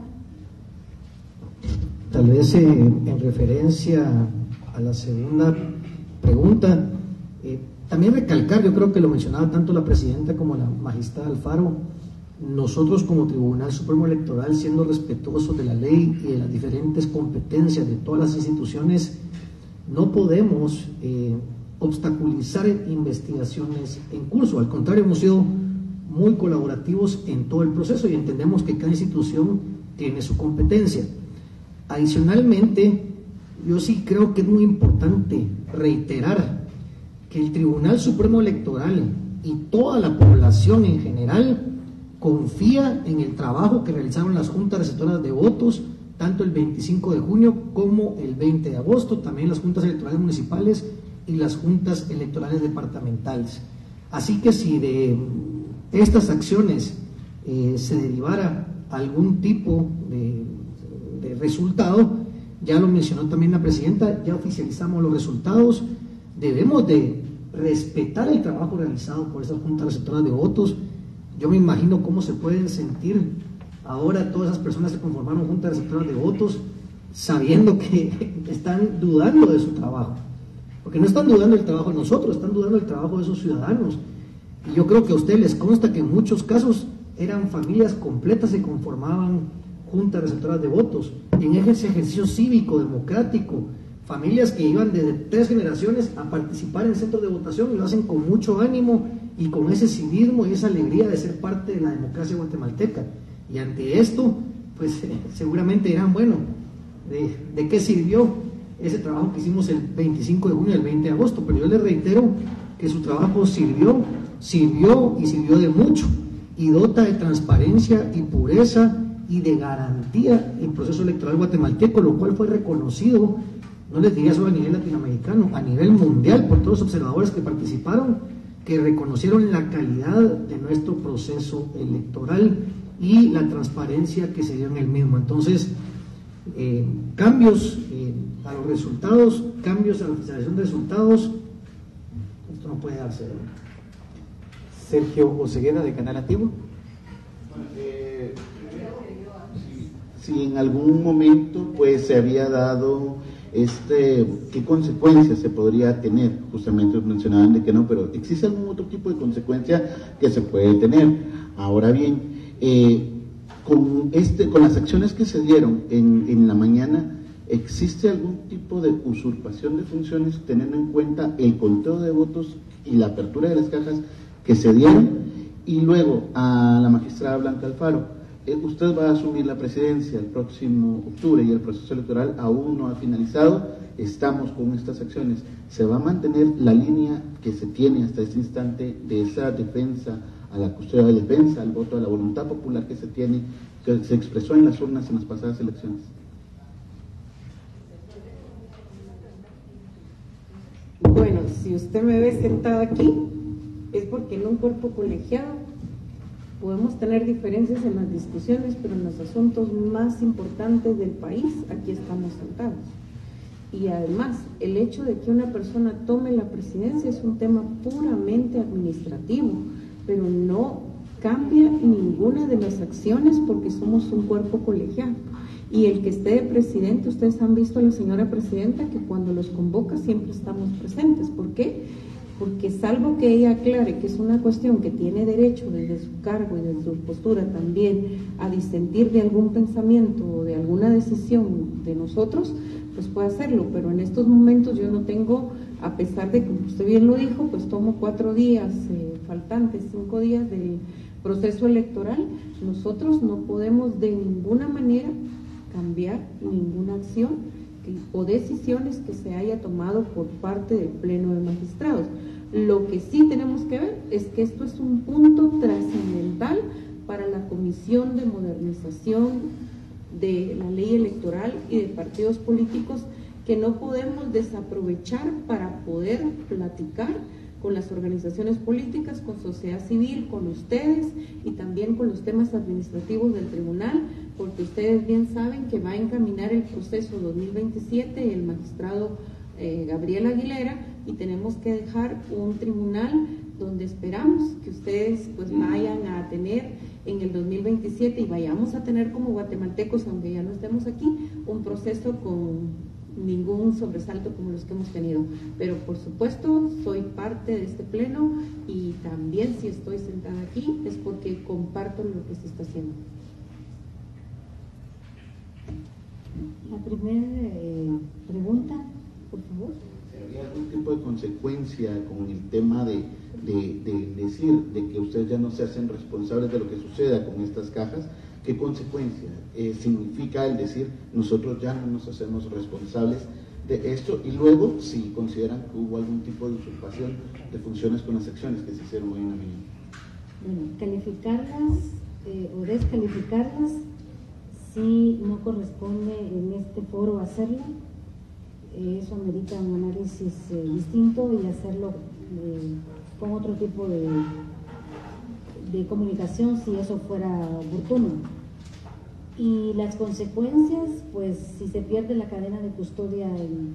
Tal vez en referencia a la segunda pregunta, también recalcar, yo creo que lo mencionaba tanto la presidenta como la magistrada Alfaro, nosotros como Tribunal Supremo Electoral, siendo respetuosos de la ley y de las diferentes competencias de todas las instituciones, no podemos obstaculizar investigaciones en curso. Al contrario, hemos sido muy colaborativos en todo el proceso y entendemos que cada institución tiene su competencia. Adicionalmente, yo sí creo que es muy importante reiterar que el Tribunal Supremo Electoral y toda la población en general confía en el trabajo que realizaron las juntas receptoras de votos, tanto el 25 de junio como el 20 de agosto, también las juntas electorales municipales y las juntas electorales departamentales. Así que si de estas acciones se derivara algún tipo de resultado, ya lo mencionó también la presidenta, ya oficializamos los resultados, debemos de respetar el trabajo realizado por esas juntas receptoras de votos. Yo me imagino cómo se pueden sentir ahora todas esas personas que conformaron juntas receptoras de votos sabiendo que están dudando de su trabajo, porque no están dudando del trabajo de nosotros, están dudando del trabajo de esos ciudadanos. Y yo creo que a ustedes les consta que en muchos casos eran familias completas que conformaban juntas receptoras de votos, en ese ejercicio cívico, democrático, familias que iban desde 3 generaciones a participar en centros de votación y lo hacen con mucho ánimo y con ese civismo y esa alegría de ser parte de la democracia guatemalteca. Y ante esto, pues seguramente dirán, bueno, ¿de qué sirvió ese trabajo que hicimos el 25 de junio y el 20 de agosto? Pero yo les reitero que su trabajo sirvió y sirvió de mucho, y dota de transparencia y pureza y de garantía el proceso electoral guatemalteco, lo cual fue reconocido, no les diría solo a nivel latinoamericano, a nivel mundial, por todos los observadores que participaron, que reconocieron la calidad de nuestro proceso electoral y la transparencia que se dio en el mismo. Entonces, cambios a los resultados, cambios a la oficialización de resultados, esto no puede darse, ¿no? Sergio Osegueda, de Canal Antiguo. Si en algún momento pues se había dado qué consecuencias se podría tener, justamente mencionaban de que no, pero existe algún otro tipo de consecuencia que se puede tener. Ahora bien, con las acciones que se dieron en la mañana, ¿existe algún tipo de usurpación de funciones teniendo en cuenta el conteo de votos y la apertura de las cajas que se dieron? Y luego a la magistrada Blanca Alfaro, usted va a asumir la presidencia el próximo octubre y el proceso electoral aún no ha finalizado, estamos con estas acciones. ¿Se va a mantener la línea que se tiene hasta este instante de esa defensa a la custodia de defensa, al voto, a la voluntad popular que se tiene, que se expresó en las urnas en las pasadas elecciones? Bueno, si usted me ve sentada aquí, es porque en un cuerpo colegiado podemos tener diferencias en las discusiones, pero en los asuntos más importantes del país, aquí estamos sentados. Y además, el hecho de que una persona tome la presidencia es un tema puramente administrativo, pero no cambia ninguna de las acciones porque somos un cuerpo colegiado. Y el que esté de presidente, ustedes han visto a la señora presidenta que cuando los convoca siempre estamos presentes. ¿Por qué? Porque salvo que ella aclare que es una cuestión que tiene derecho desde su cargo y desde su postura también a disentir de algún pensamiento o de alguna decisión de nosotros, pues puede hacerlo, pero en estos momentos yo no tengo, a pesar de que usted bien lo dijo, pues tomo 4 días faltantes, 5 días del proceso electoral, nosotros no podemos de ninguna manera cambiar ninguna acción o decisiones que se haya tomado por parte del Pleno de Magistrados. Lo que sí tenemos que ver es que esto es un punto trascendental para la Comisión de Modernización de la Ley Electoral y de Partidos Políticos, que no podemos desaprovechar para poder platicar con las organizaciones políticas, con sociedad civil, con ustedes y también con los temas administrativos del tribunal, porque ustedes bien saben que va a encaminar el proceso 2027 el magistrado Gabriel Aguilera, y tenemos que dejar un tribunal donde esperamos que ustedes pues vayan a tener en el 2027 y vayamos a tener como guatemaltecos, aunque ya no estemos aquí, un proceso con ningún sobresalto como los que hemos tenido, pero por supuesto soy parte de este pleno y también si estoy sentada aquí es porque comparto lo que se está haciendo. La primera pregunta, por favor. ¿Habría algún tipo de consecuencia con el tema de decir de que ustedes ya no se hacen responsables de lo que suceda con estas cajas? ¿Qué consecuencia significa el decir nosotros ya no nos hacemos responsables de esto? Y luego, si consideran que hubo algún tipo de usurpación de funciones con las acciones que se hicieron hoy en la mañana. Bueno, calificarlas o descalificarlas, si no corresponde en este foro hacerlo, eso amerita un análisis distinto y hacerlo con otro tipo de comunicación si eso fuera oportuno. Y las consecuencias, pues si se pierde la cadena de custodia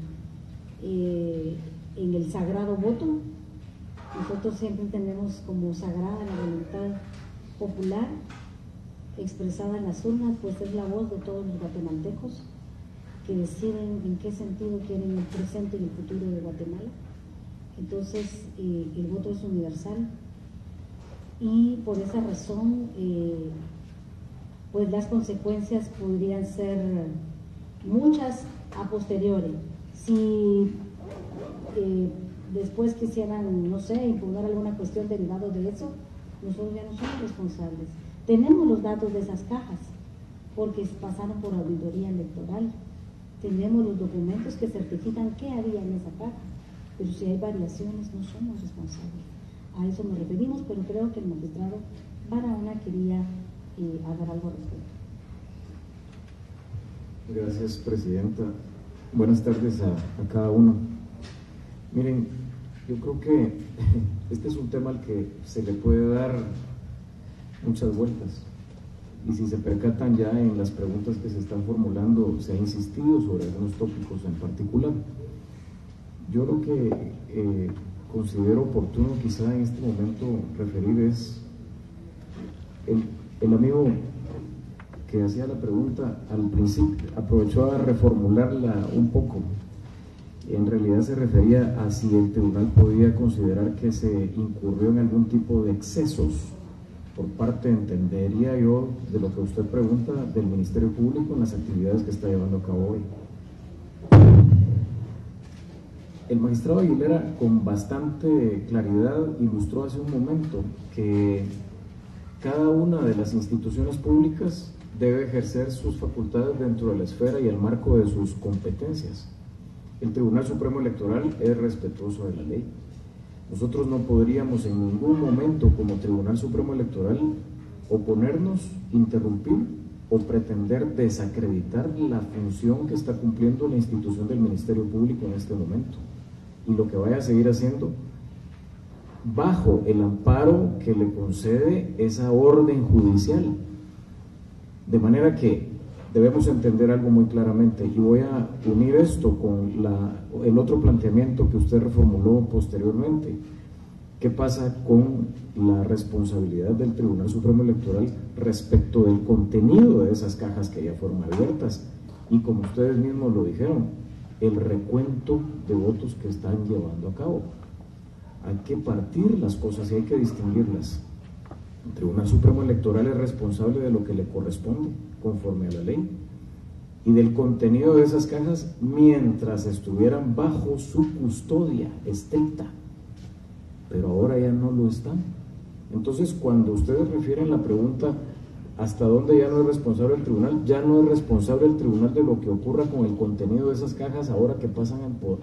en el sagrado voto, nosotros siempre tenemos como sagrada la voluntad popular expresada en las urnas, pues es la voz de todos los guatemaltecos que deciden en qué sentido quieren el presente y el futuro de Guatemala. Entonces el voto es universal y por esa razón pues las consecuencias podrían ser muchas a posteriori. Si después quisieran, no sé, impugnar alguna cuestión derivada de eso, nosotros ya no somos responsables. Tenemos los datos de esas cajas porque pasaron por auditoría electoral. Tenemos los documentos que certifican qué había en esa caja, pero si hay variaciones no somos responsables. A eso nos referimos, pero creo que el magistrado Barahona quería dar algo al respecto. Gracias, presidenta. Buenas tardes a cada uno. Miren, yo creo que este es un tema al que se le puede dar muchas vueltas. Y si se percatan ya en las preguntas que se están formulando, se ha insistido sobre algunos tópicos en particular. Yo lo que considero oportuno quizá en este momento referir es el amigo que hacía la pregunta al principio, aprovechó a reformularla un poco. En realidad se refería a si el tribunal podía considerar que se incurrió en algún tipo de excesos por parte, entendería yo, de lo que usted pregunta, del Ministerio Público en las actividades que está llevando a cabo hoy. El magistrado Aguilera con bastante claridad ilustró hace un momento que cada una de las instituciones públicas debe ejercer sus facultades dentro de la esfera y el marco de sus competencias. El Tribunal Supremo Electoral es respetuoso de la ley. Nosotros no podríamos en ningún momento como Tribunal Supremo Electoral oponernos, interrumpir o pretender desacreditar la función que está cumpliendo la institución del Ministerio Público en este momento y lo que vaya a seguir haciendo bajo el amparo que le concede esa orden judicial. De manera que debemos entender algo muy claramente, y voy a unir esto con el otro planteamiento que usted reformuló posteriormente. ¿Qué pasa con la responsabilidad del Tribunal Supremo Electoral respecto del contenido de esas cajas que ya fueron abiertas? Y como ustedes mismos lo dijeron, el recuento de votos que están llevando a cabo. Hay que partir las cosas y hay que distinguirlas. El Tribunal Supremo Electoral es responsable de lo que le corresponde conforme a la ley y del contenido de esas cajas mientras estuvieran bajo su custodia estricta, pero ahora ya no lo están. Entonces, cuando ustedes refieren la pregunta hasta dónde ya no es responsable el tribunal, ya no es responsable el tribunal de lo que ocurra con el contenido de esas cajas ahora que pasan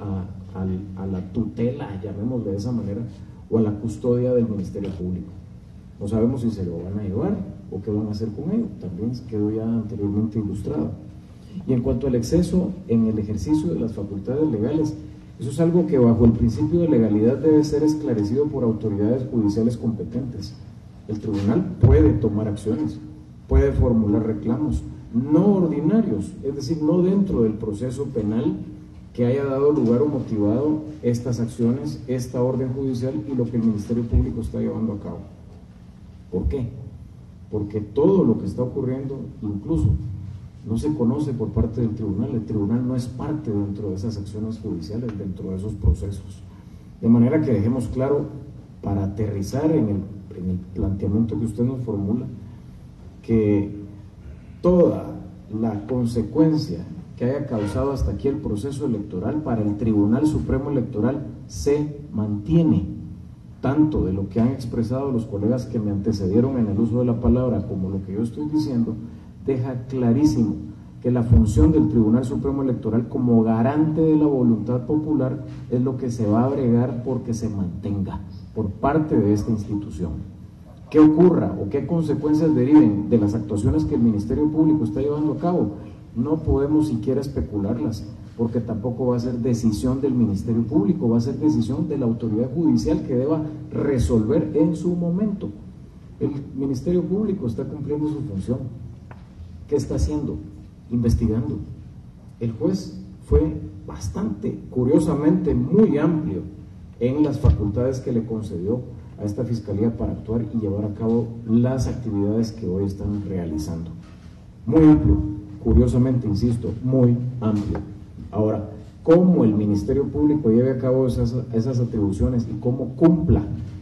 a la tutela, llamémoslo de esa manera, o a la custodia del Ministerio Público. No sabemos si se lo van a llevar o qué van a hacer con ello, también quedó ya anteriormente ilustrado. Y en cuanto al exceso en el ejercicio de las facultades legales, eso es algo que bajo el principio de legalidad debe ser esclarecido por autoridades judiciales competentes. El tribunal puede tomar acciones, puede formular reclamos, no ordinarios, es decir, no dentro del proceso penal que haya dado lugar o motivado estas acciones, esta orden judicial y lo que el Ministerio Público está llevando a cabo. ¿Por qué? Porque todo lo que está ocurriendo, incluso no se conoce por parte del tribunal. El tribunal no es parte dentro de esas acciones judiciales, dentro de esos procesos. De manera que dejemos claro, para aterrizar en el planteamiento que usted nos formula, que toda la consecuencia que haya causado hasta aquí el proceso electoral para el Tribunal Supremo Electoral se mantiene, tanto de lo que han expresado los colegas que me antecedieron en el uso de la palabra como lo que yo estoy diciendo, deja clarísimo que la función del Tribunal Supremo Electoral como garante de la voluntad popular es lo que se va a bregar porque se mantenga por parte de esta institución. ¿Qué ocurra o qué consecuencias deriven de las actuaciones que el Ministerio Público está llevando a cabo? No podemos siquiera especularlas, porque tampoco va a ser decisión del Ministerio Público, va a ser decisión de la autoridad judicial que deba resolver en su momento. El Ministerio Público está cumpliendo su función. ¿Qué está haciendo? Investigando. El juez fue bastante, curiosamente, muy amplio en las facultades que le concedió a esta Fiscalía para actuar y llevar a cabo las actividades que hoy están realizando. Muy amplio, curiosamente, insisto, muy amplio. Ahora, cómo el Ministerio Público lleve a cabo esas atribuciones y cómo cumpla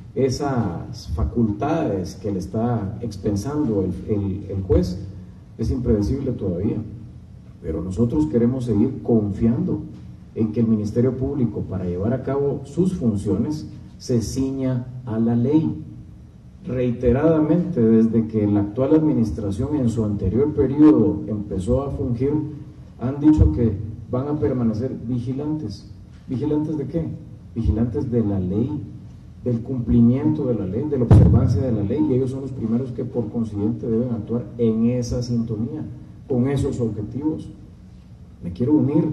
esas facultades que le está expensando el juez es impredecible todavía. Pero nosotros queremos seguir confiando en que el Ministerio Público, para llevar a cabo sus funciones, se ciña a la ley. Reiteradamente, desde que la actual administración en su anterior periodo empezó a fungir, han dicho que van a permanecer vigilantes. ¿Vigilantes de qué? Vigilantes de la ley, del cumplimiento de la ley, de la observancia de la ley, y ellos son los primeros que por consiguiente deben actuar en esa sintonía, con esos objetivos. Me quiero unir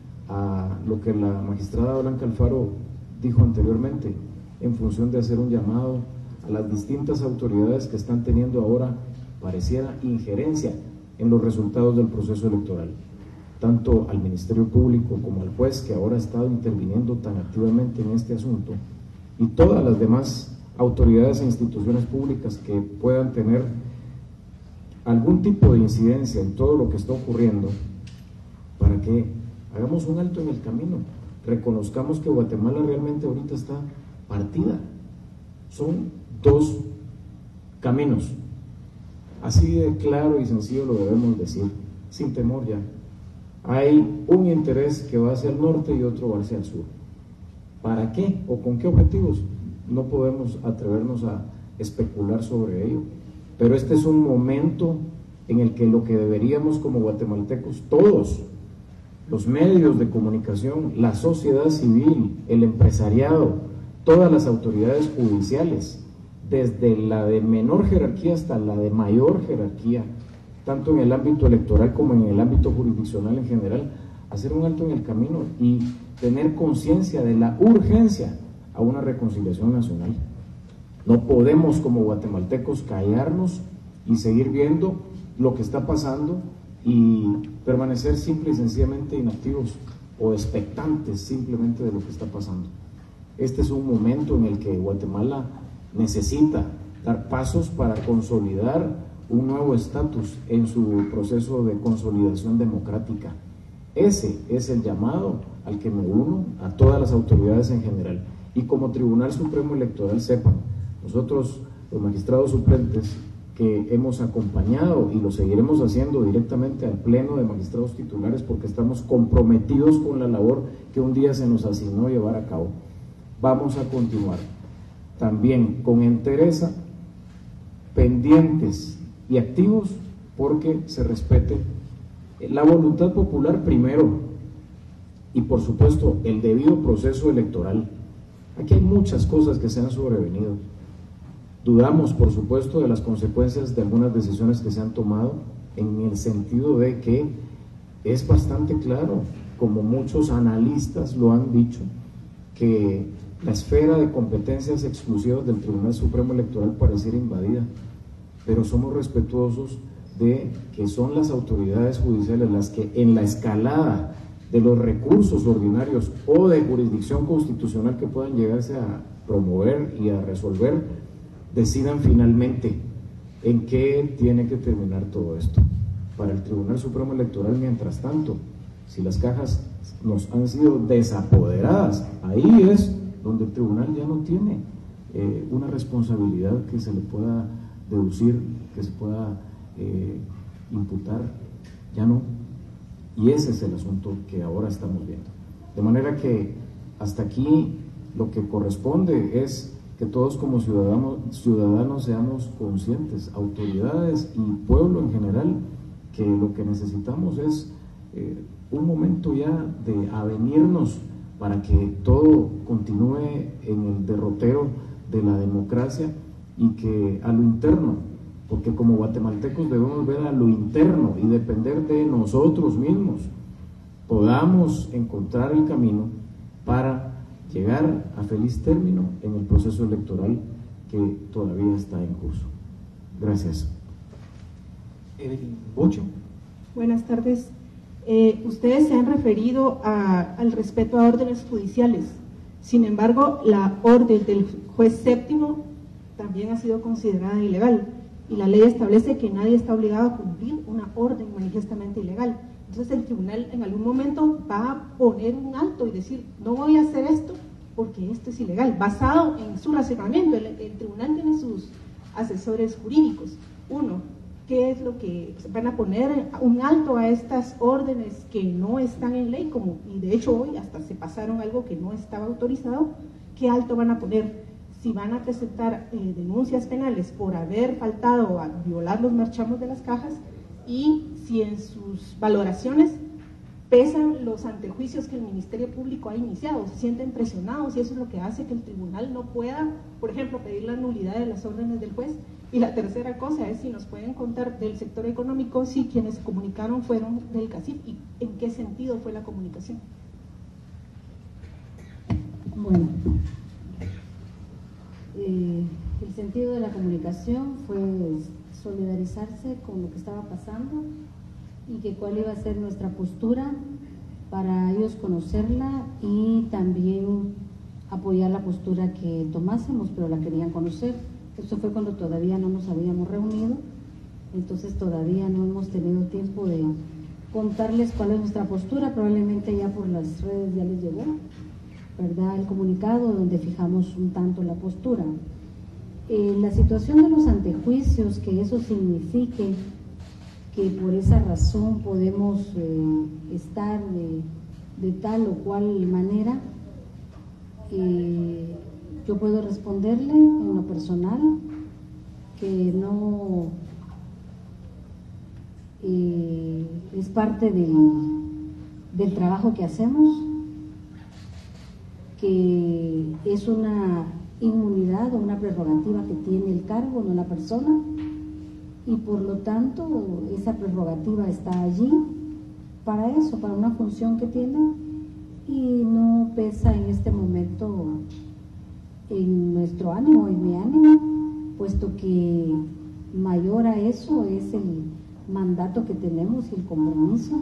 a lo que la magistrada Blanca Alfaro dijo anteriormente, en función de hacer un llamado a las distintas autoridades que están teniendo ahora, pareciera, injerencia en los resultados del proceso electoral, tanto al Ministerio Público como al juez, que ahora ha estado interviniendo tan activamente en este asunto, y todas las demás autoridades e instituciones públicas que puedan tener algún tipo de incidencia en todo lo que está ocurriendo, para que hagamos un alto en el camino, reconozcamos que Guatemala realmente ahorita está partida. Son dos caminos, así de claro y sencillo lo debemos decir, sin temor ya. Hay un interés que va hacia el norte y otro va hacia el sur. ¿Para qué o con qué objetivos? No podemos atrevernos a especular sobre ello, pero este es un momento en el que lo que deberíamos como guatemaltecos, todos, los medios de comunicación, la sociedad civil, el empresariado, todas las autoridades judiciales, desde la de menor jerarquía hasta la de mayor jerarquía, tanto en el ámbito electoral como en el ámbito jurisdiccional en general, hacer un alto en el camino y tener conciencia de la urgencia a una reconciliación nacional. No podemos como guatemaltecos callarnos y seguir viendo lo que está pasando y permanecer simple y sencillamente inactivos o expectantes simplemente de lo que está pasando. Este es un momento en el que Guatemala necesita dar pasos para consolidar un nuevo estatus en su proceso de consolidación democrática. Ese es el llamado al que me uno a todas las autoridades en general. Y como Tribunal Supremo Electoral, sepan, nosotros los magistrados suplentes que hemos acompañado y lo seguiremos haciendo directamente al Pleno de Magistrados Titulares, porque estamos comprometidos con la labor que un día se nos asignó llevar a cabo. Vamos a continuar también con entereza, pendientes y activos, porque se respete la voluntad popular primero y por supuesto el debido proceso electoral. Aquí hay muchas cosas que se han sobrevenido. Dudamos, por supuesto, de las consecuencias de algunas decisiones que se han tomado, en el sentido de que es bastante claro, como muchos analistas lo han dicho, que la esfera de competencias exclusivas del Tribunal Supremo Electoral pareciera invadida, pero somos respetuosos de que son las autoridades judiciales las que en la escalada de los recursos ordinarios o de jurisdicción constitucional que puedan llegarse a promover y a resolver, decidan finalmente en qué tiene que terminar todo esto. para el Tribunal Supremo Electoral mientras tanto. Si las cajas nos han sido desapoderadas, ahí es donde el tribunal ya no tiene una responsabilidad que se le pueda deducir, que se pueda imputar, ya no. Y ese es el asunto que ahora estamos viendo. De manera que hasta aquí lo que corresponde es que todos como ciudadanos seamos conscientes, autoridades y pueblo en general, que lo que necesitamos es un momento ya de avenirnos para que todo continúe en el derrotero de la democracia y que a lo interno, porque como guatemaltecos debemos ver a lo interno y depender de nosotros mismos, podamos encontrar el camino para llegar a feliz término en el proceso electoral que todavía está en curso. Gracias. Evelyn Bocho. Buenas tardes. Ustedes se han referido al respeto a órdenes judiciales. Sin embargo, la orden del juez séptimo también ha sido considerada ilegal y la ley establece que nadie está obligado a cumplir una orden manifiestamente ilegal. Entonces el tribunal en algún momento va a poner un alto y decir, no voy a hacer esto porque esto es ilegal, basado en su razonamiento. El tribunal tiene sus asesores jurídicos. Uno, ¿qué es lo que van a poner un alto a estas órdenes que no están en ley? Y de hecho hoy hasta se pasaron algo que no estaba autorizado. ¿Qué alto van a poner? Si van a presentar denuncias penales por haber faltado a violar los marchamos de las cajas, y si en sus valoraciones pesan los antejuicios que el Ministerio Público ha iniciado, se sienten presionados, y eso es lo que hace que el tribunal no pueda, por ejemplo, pedir la nulidad de las órdenes del juez. Y la tercera cosa es si nos pueden contar del sector económico si quienes se comunicaron fueron del CACIF y en qué sentido fue la comunicación. Bueno, el sentido de la comunicación fue solidarizarse con lo que estaba pasando y que cuál iba a ser nuestra postura para ellos conocerla y también apoyar la postura que tomásemos, pero la querían conocer. Esto fue cuando todavía no nos habíamos reunido, entonces todavía no hemos tenido tiempo de contarles cuál es nuestra postura. Probablemente ya por las redes ya les llegó, ¿verdad?, el comunicado donde fijamos un tanto la postura. La situación de los antejuicios, que eso signifique que por esa razón podemos estar de tal o cual manera, yo puedo responderle en lo personal que no es parte del trabajo que hacemos, que es una inmunidad o una prerrogativa que tiene el cargo, no la persona, y por lo tanto esa prerrogativa está allí para eso, para una función que tiene, y no pesa en este momento en nuestro ánimo, en mi ánimo, puesto que mayor a eso es el mandato que tenemos y el compromiso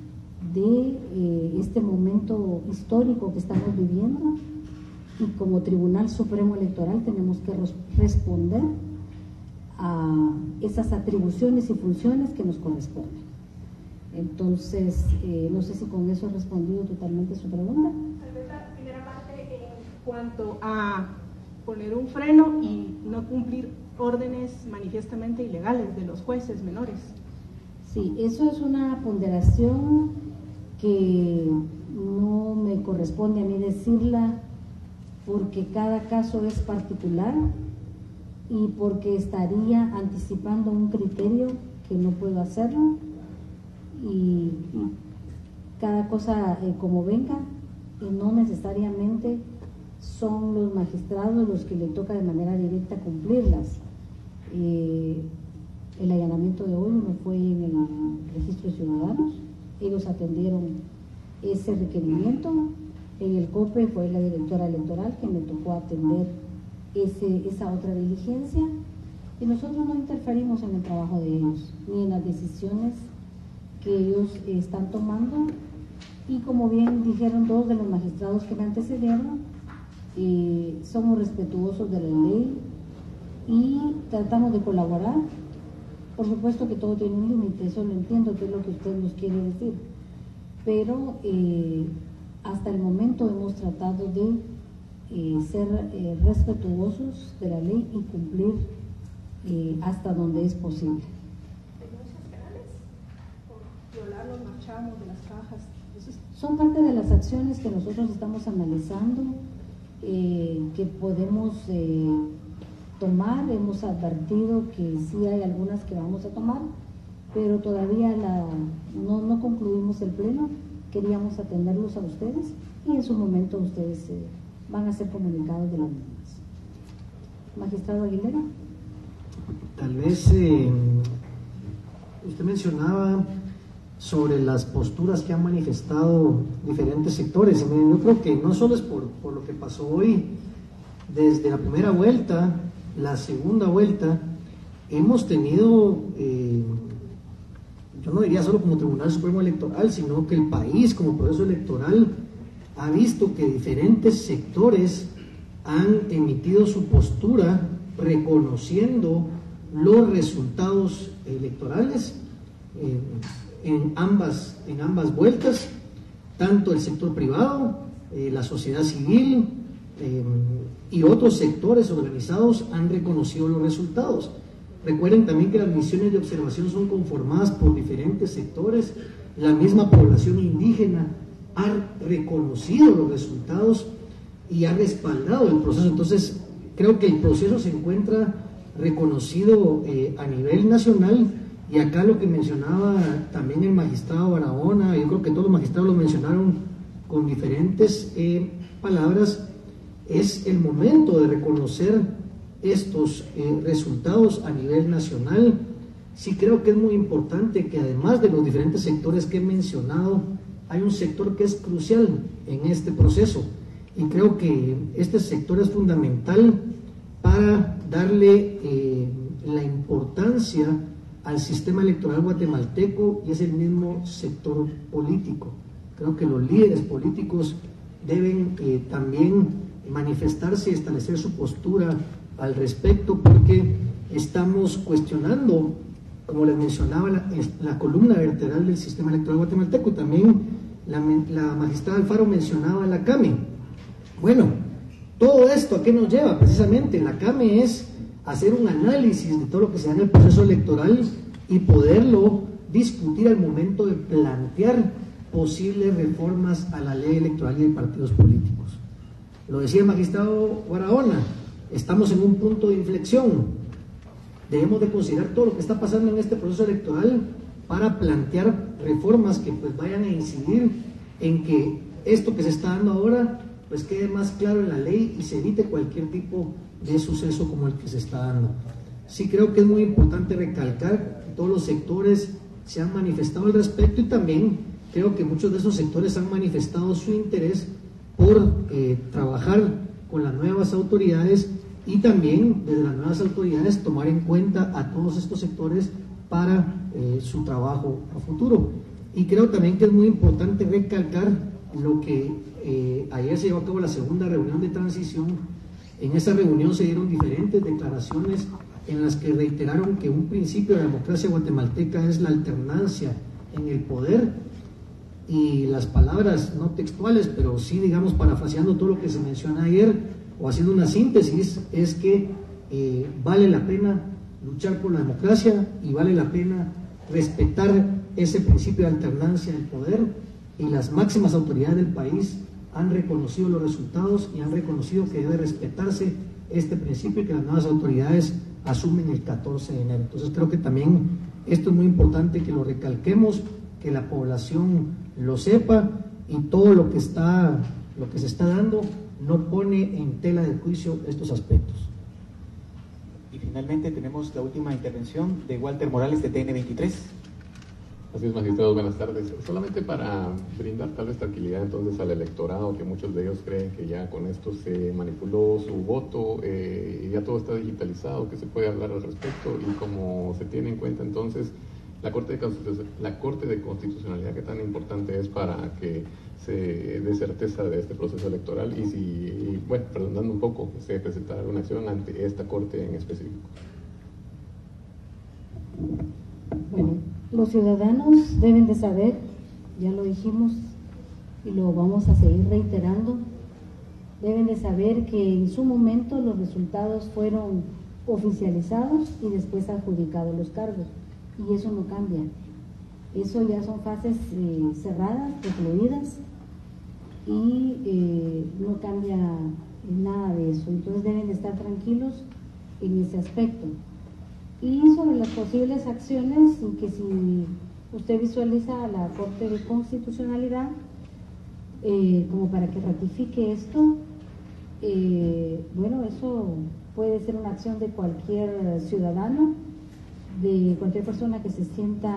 de este momento histórico que estamos viviendo, y como Tribunal Supremo Electoral tenemos que responder a esas atribuciones y funciones que nos corresponden. Entonces, no sé si con eso he respondido totalmente su pregunta. Tal vez la primera parte en cuanto a poner un freno y no cumplir órdenes manifiestamente ilegales de los jueces menores. Sí, eso es una ponderación que no me corresponde a mí decirla, porque cada caso es particular y porque estaría anticipando un criterio que no puedo hacerlo, y cada cosa como venga, y no necesariamente son los magistrados los que le toca de manera directa cumplirlas. El allanamiento de hoy no fue en el registro de ciudadanos, ellos atendieron ese requerimiento. En el COPE fue la directora electoral que me tocó atender esa otra diligencia, y nosotros no interferimos en el trabajo de ellos ni en las decisiones que ellos están tomando. Y como bien dijeron dos de los magistrados que me antecedieron, somos respetuosos de la ley y tratamos de colaborar Por supuesto que todo tiene un límite, eso lo entiendo, que es lo que usted nos quiere decir, pero hasta el momento hemos tratado de ser respetuosos de la ley y cumplir hasta donde es posible. ¿Denuncias penales por violar los marchamos de las cajas? Son parte de las acciones que nosotros estamos analizando, que podemos tomar. Hemos advertido que sí hay algunas que vamos a tomar, pero todavía no concluimos el pleno. Queríamos atenderlos a ustedes y en su momento ustedes van a ser comunicados de las mismas. Magistrado Aguilera. Tal vez usted mencionaba sobre las posturas que han manifestado diferentes sectores. Yo creo que no solo es por lo que pasó hoy, desde la primera vuelta, la segunda vuelta, hemos tenido, yo no diría solo como Tribunal Supremo Electoral, sino que el país como proceso electoral ha visto que diferentes sectores han emitido su postura reconociendo los resultados electorales en ambas vueltas, tanto el sector privado, la sociedad civil y otros sectores organizados han reconocido los resultados. Recuerden también que las misiones de observación son conformadas por diferentes sectores. La misma población indígena ha reconocido los resultados y ha respaldado el proceso. Entonces, creo que el proceso se encuentra reconocido a nivel nacional, y acá lo que mencionaba también el magistrado Barahona, yo creo que todos los magistrados lo mencionaron con diferentes palabras, es el momento de reconocer estos resultados a nivel nacional. Sí creo que es muy importante que además de los diferentes sectores que he mencionado, hay un sector que es crucial en este proceso, y creo que este sector es fundamental para darle la importancia al sistema electoral guatemalteco, y es el mismo sector político. Creo que los líderes políticos deben también manifestarse y establecer su postura al respecto, porque estamos cuestionando, como les mencionaba, la columna vertebral del sistema electoral guatemalteco, y también la magistrada Alfaro mencionaba la CAME. Bueno, todo esto ¿a qué nos lleva? Precisamente la CAME es hacer un análisis de todo lo que se da en el proceso electoral y poderlo discutir al momento de plantear posibles reformas a la ley electoral y de partidos políticos. Lo decía el magistrado Barahona, estamos en un punto de inflexión. Debemos de considerar todo lo que está pasando en este proceso electoral para plantear reformas que pues vayan a incidir en que esto que se está dando ahora pues quede más claro en la ley y se evite cualquier tipo de suceso como el que se está dando. Sí creo que es muy importante recalcar que todos los sectores se han manifestado al respecto, y también creo que muchos de esos sectores han manifestado su interés por trabajar con las nuevas autoridades, y también desde las nuevas autoridades tomar en cuenta a todos estos sectores para su trabajo a futuro. Y creo también que es muy importante recalcar lo que ayer se llevó a cabo la segunda reunión de transición. En esa reunión se dieron diferentes declaraciones en las que reiteraron que un principio de la democracia guatemalteca es la alternancia en el poder, y las palabras no textuales, pero sí, digamos, parafraseando todo lo que se menciona ayer o haciendo una síntesis, es que vale la pena luchar por la democracia y vale la pena respetar ese principio de alternancia del poder, y las máximas autoridades del país han reconocido los resultados y han reconocido que debe respetarse este principio y que las nuevas autoridades asumen el 14 de enero. Entonces creo que también esto es muy importante que lo recalquemos, que la población lo sepa, y todo lo que se está dando no pone en tela de juicio estos aspectos. Y finalmente tenemos la última intervención de Walter Morales de TN23. Así es, magistrados, buenas tardes. Solamente para brindar tal vez tranquilidad entonces al electorado, que muchos de ellos creen que ya con esto se manipuló su voto, y ya todo está digitalizado, que se puede hablar al respecto, y como se tiene en cuenta entonces la Corte de Constitucionalidad, que tan importante es para que se dé certeza de este proceso electoral, y si, bueno, perdonando un poco, se presentará una acción ante esta Corte en específico. Los ciudadanos deben de saber, ya lo dijimos y lo vamos a seguir reiterando, deben de saber que en su momento los resultados fueron oficializados y después adjudicados los cargos, y eso no cambia. Eso ya son fases cerradas, concluidas, y no cambia nada de eso. Entonces deben de estar tranquilos en ese aspecto. Y sobre las posibles acciones, y que si usted visualiza a la Corte de Constitucionalidad como para que ratifique esto, bueno, eso puede ser una acción de cualquier ciudadano, de cualquier persona que se sienta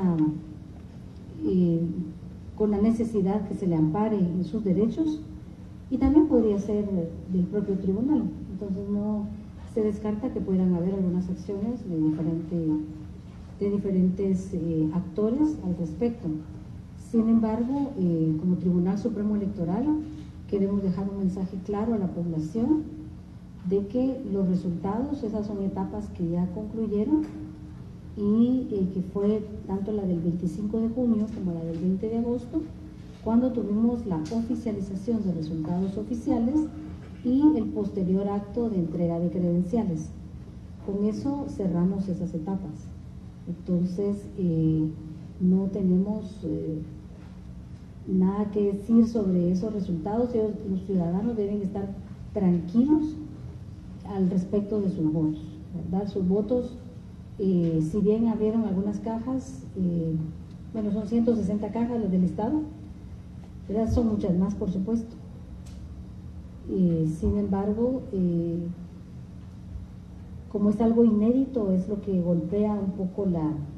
con la necesidad que se le ampare en sus derechos, y también podría ser del propio tribunal. Entonces no se descarta que puedan haber algunas acciones de diferentes actores al respecto. Sin embargo, como Tribunal Supremo Electoral, queremos dejar un mensaje claro a la población de que los resultados, esas son etapas que ya concluyeron, y que fue tanto la del 25 de junio como la del 20 de agosto, cuando tuvimos la oficialización de resultados oficiales y el posterior acto de entrega de credenciales. Con eso cerramos esas etapas. Entonces, no tenemos nada que decir sobre esos resultados. Los ciudadanos deben estar tranquilos al respecto de sus votos, ¿verdad? Sus votos, si bien abrieron algunas cajas, bueno, son 160 cajas las del Estado, ¿verdad? Son muchas más, por supuesto. Sin embargo, como es algo inédito, es lo que golpea un poco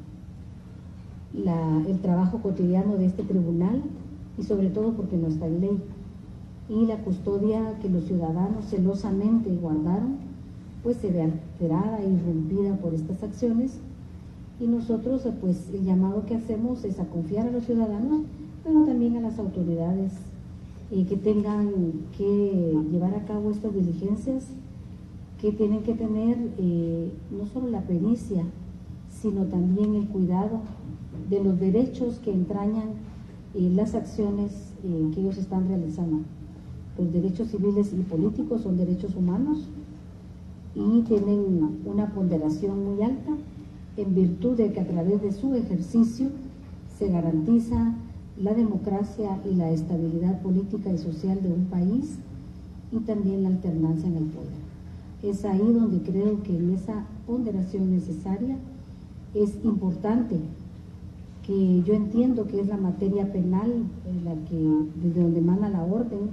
el trabajo cotidiano de este tribunal, y sobre todo porque no está en ley, y la custodia que los ciudadanos celosamente guardaron pues se ve alterada e irrumpida por estas acciones, y nosotros pues el llamado que hacemos es a confiar a los ciudadanos, pero también a las autoridades que tengan que llevar a cabo estas diligencias, que tienen que tener no solo la pericia, sino también el cuidado de los derechos que entrañan las acciones que ellos están realizando. Los derechos civiles y políticos son derechos humanos y tienen una ponderación muy alta, en virtud de que a través de su ejercicio se garantiza la democracia y la estabilidad política y social de un país, y también la alternancia en el poder. Es ahí donde creo que en esa ponderación necesaria es importante, que yo entiendo que es la materia penal la que, desde donde emana la orden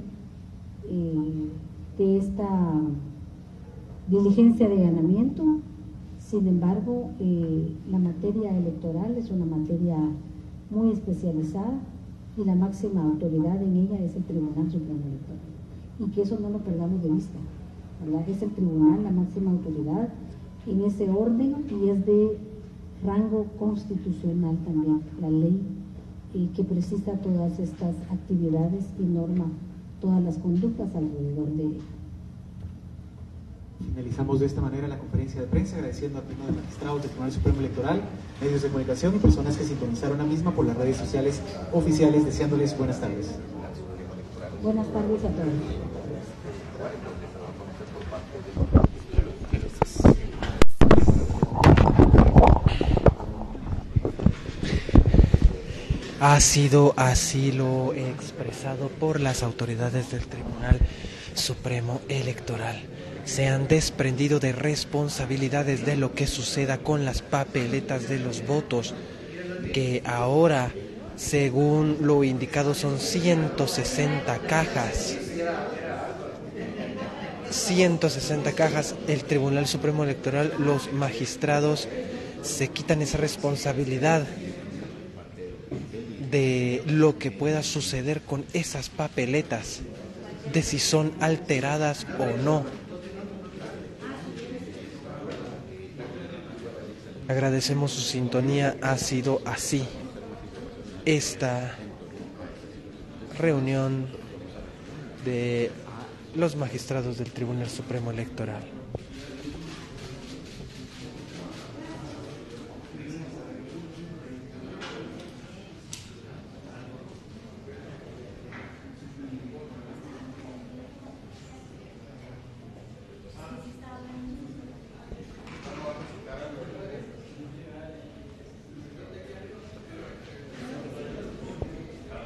de esta diligencia de allanamiento. Sin embargo, la materia electoral es una materia muy especializada, y la máxima autoridad en ella es el Tribunal Supremo Electoral, y que eso no lo perdamos de vista, ¿verdad? Es el tribunal la máxima autoridad en ese orden, y es de rango constitucional también la ley que precisa todas estas actividades y norma todas las conductas alrededor de ella. Finalizamos de esta manera la conferencia de prensa, agradeciendo al Pleno de Magistrados del Tribunal Supremo Electoral, medios de comunicación y personas que sintonizaron la misma por las redes sociales oficiales, deseándoles buenas tardes. Buenas tardes a todos. Ha sido así lo expresado por las autoridades del Tribunal Supremo Electoral. Se han desprendido de responsabilidades de lo que suceda con las papeletas de los votos, que ahora, según lo indicado, son 160 cajas. 160 cajas. El Tribunal Supremo Electoral, los magistrados se quitan esa responsabilidad de lo que pueda suceder con esas papeletas, de si son alteradas o no. Agradecemos su sintonía. Ha sido así esta reunión de los magistrados del Tribunal Supremo Electoral.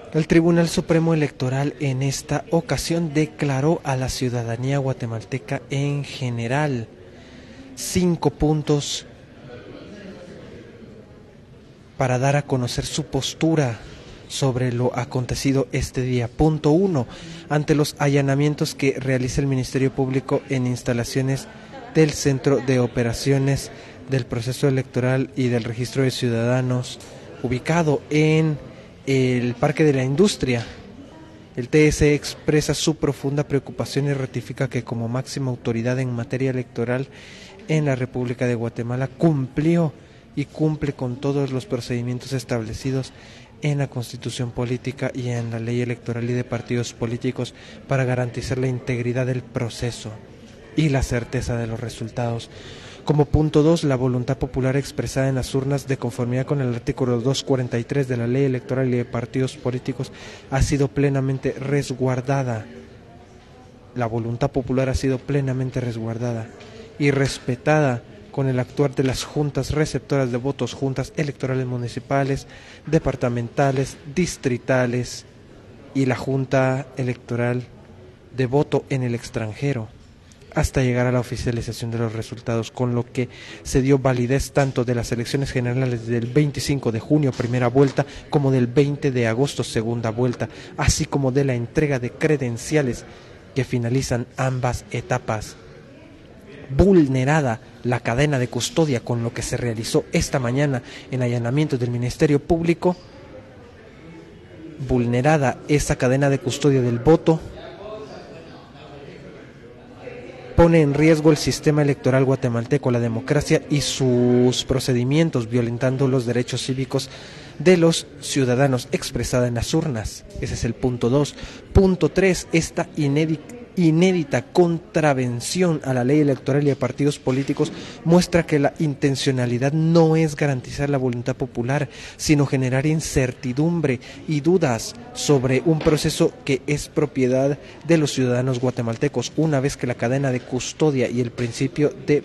El Tribunal Supremo Electoral en esta ocasión declaró a la ciudadanía guatemalteca en general 5 puntos para dar a conocer su postura sobre lo acontecido este día. Punto 1. Ante los allanamientos que realiza el Ministerio Público en instalaciones del Centro de Operaciones del Proceso Electoral y del Registro de Ciudadanos, ubicado en el Parque de la Industria, el TSE expresa su profunda preocupación y ratifica que como máxima autoridad en materia electoral en la República de Guatemala cumplió y cumple con todos los procedimientos establecidos en la Constitución Política y en la Ley Electoral y de Partidos Políticos para garantizar la integridad del proceso y la certeza de los resultados. Como punto 2, la voluntad popular expresada en las urnas de conformidad con el artículo 243 de la Ley Electoral y de Partidos Políticos ha sido plenamente resguardada. La voluntad popular ha sido plenamente resguardada y respetada con el actuar de las juntas receptoras de votos, juntas electorales municipales, departamentales, distritales y la Junta Electoral de Voto en el extranjero, hasta llegar a la oficialización de los resultados, con lo que se dio validez tanto de las elecciones generales del 25 de junio, primera vuelta, como del 20 de agosto, segunda vuelta, así como de la entrega de credenciales que finalizan ambas etapas. Vulnerada la cadena de custodia con lo que se realizó esta mañana en allanamientos del Ministerio Público, vulnerada esa cadena de custodia del voto, pone en riesgo el sistema electoral guatemalteco, la democracia y sus procedimientos, violentando los derechos cívicos de los ciudadanos expresada en las urnas. Ese es el punto 2. Punto 3, esta inédita contravención a la ley electoral y de partidos políticos muestra que la intencionalidad no es garantizar la voluntad popular, sino generar incertidumbre y dudas sobre un proceso que es propiedad de los ciudadanos guatemaltecos, una vez que la cadena de custodia y el principio de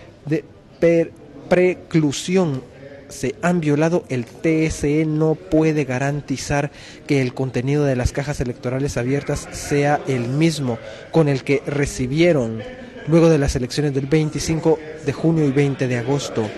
preclusión se han violado. El TSE no puede garantizar que el contenido de las cajas electorales abiertas sea el mismo con el que recibieron luego de las elecciones del 25 de junio y 20 de agosto.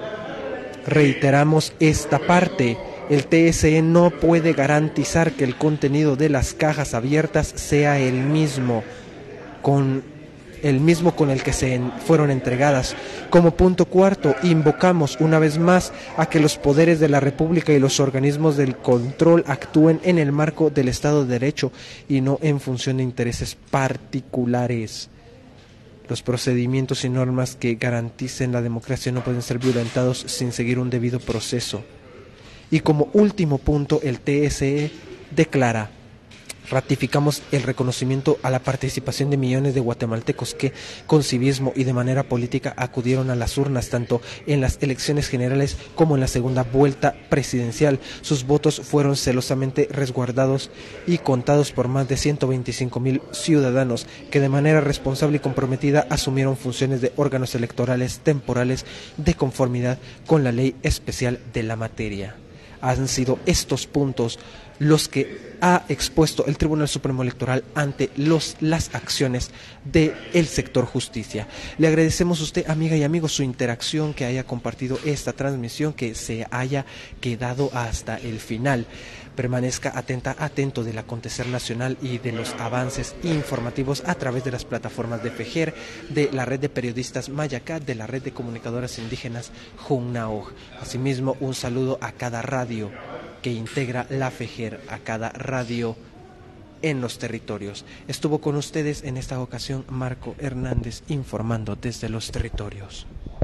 Reiteramos esta parte: el TSE no puede garantizar que el contenido de las cajas abiertas sea el mismo con el que se fueron entregadas. Como punto 4, invocamos una vez más a que los poderes de la República y los organismos del control actúen en el marco del Estado de Derecho y no en función de intereses particulares. Los procedimientos y normas que garanticen la democracia no pueden ser violentados sin seguir un debido proceso. Y como último punto, el TSE declara: ratificamos el reconocimiento a la participación de millones de guatemaltecos que con civismo y de manera política acudieron a las urnas tanto en las elecciones generales como en la segunda vuelta presidencial. Sus votos fueron celosamente resguardados y contados por más de 125,000 ciudadanos que de manera responsable y comprometida asumieron funciones de órganos electorales temporales de conformidad con la ley especial de la materia. Han sido estos puntos los que ha expuesto el Tribunal Supremo Electoral ante las acciones del sector justicia. Le agradecemos a usted, amiga y amigo, su interacción, que haya compartido esta transmisión, que se haya quedado hasta el final. Permanezca atento del acontecer nacional y de los avances informativos a través de las plataformas de FEGER, de la red de periodistas Mayacá, de la red de comunicadoras indígenas Junnaoj. Asimismo, un saludo a cada radio que integra la FEGER, a cada radio en los territorios. Estuvo con ustedes en esta ocasión Marco Hernández, informando desde los territorios.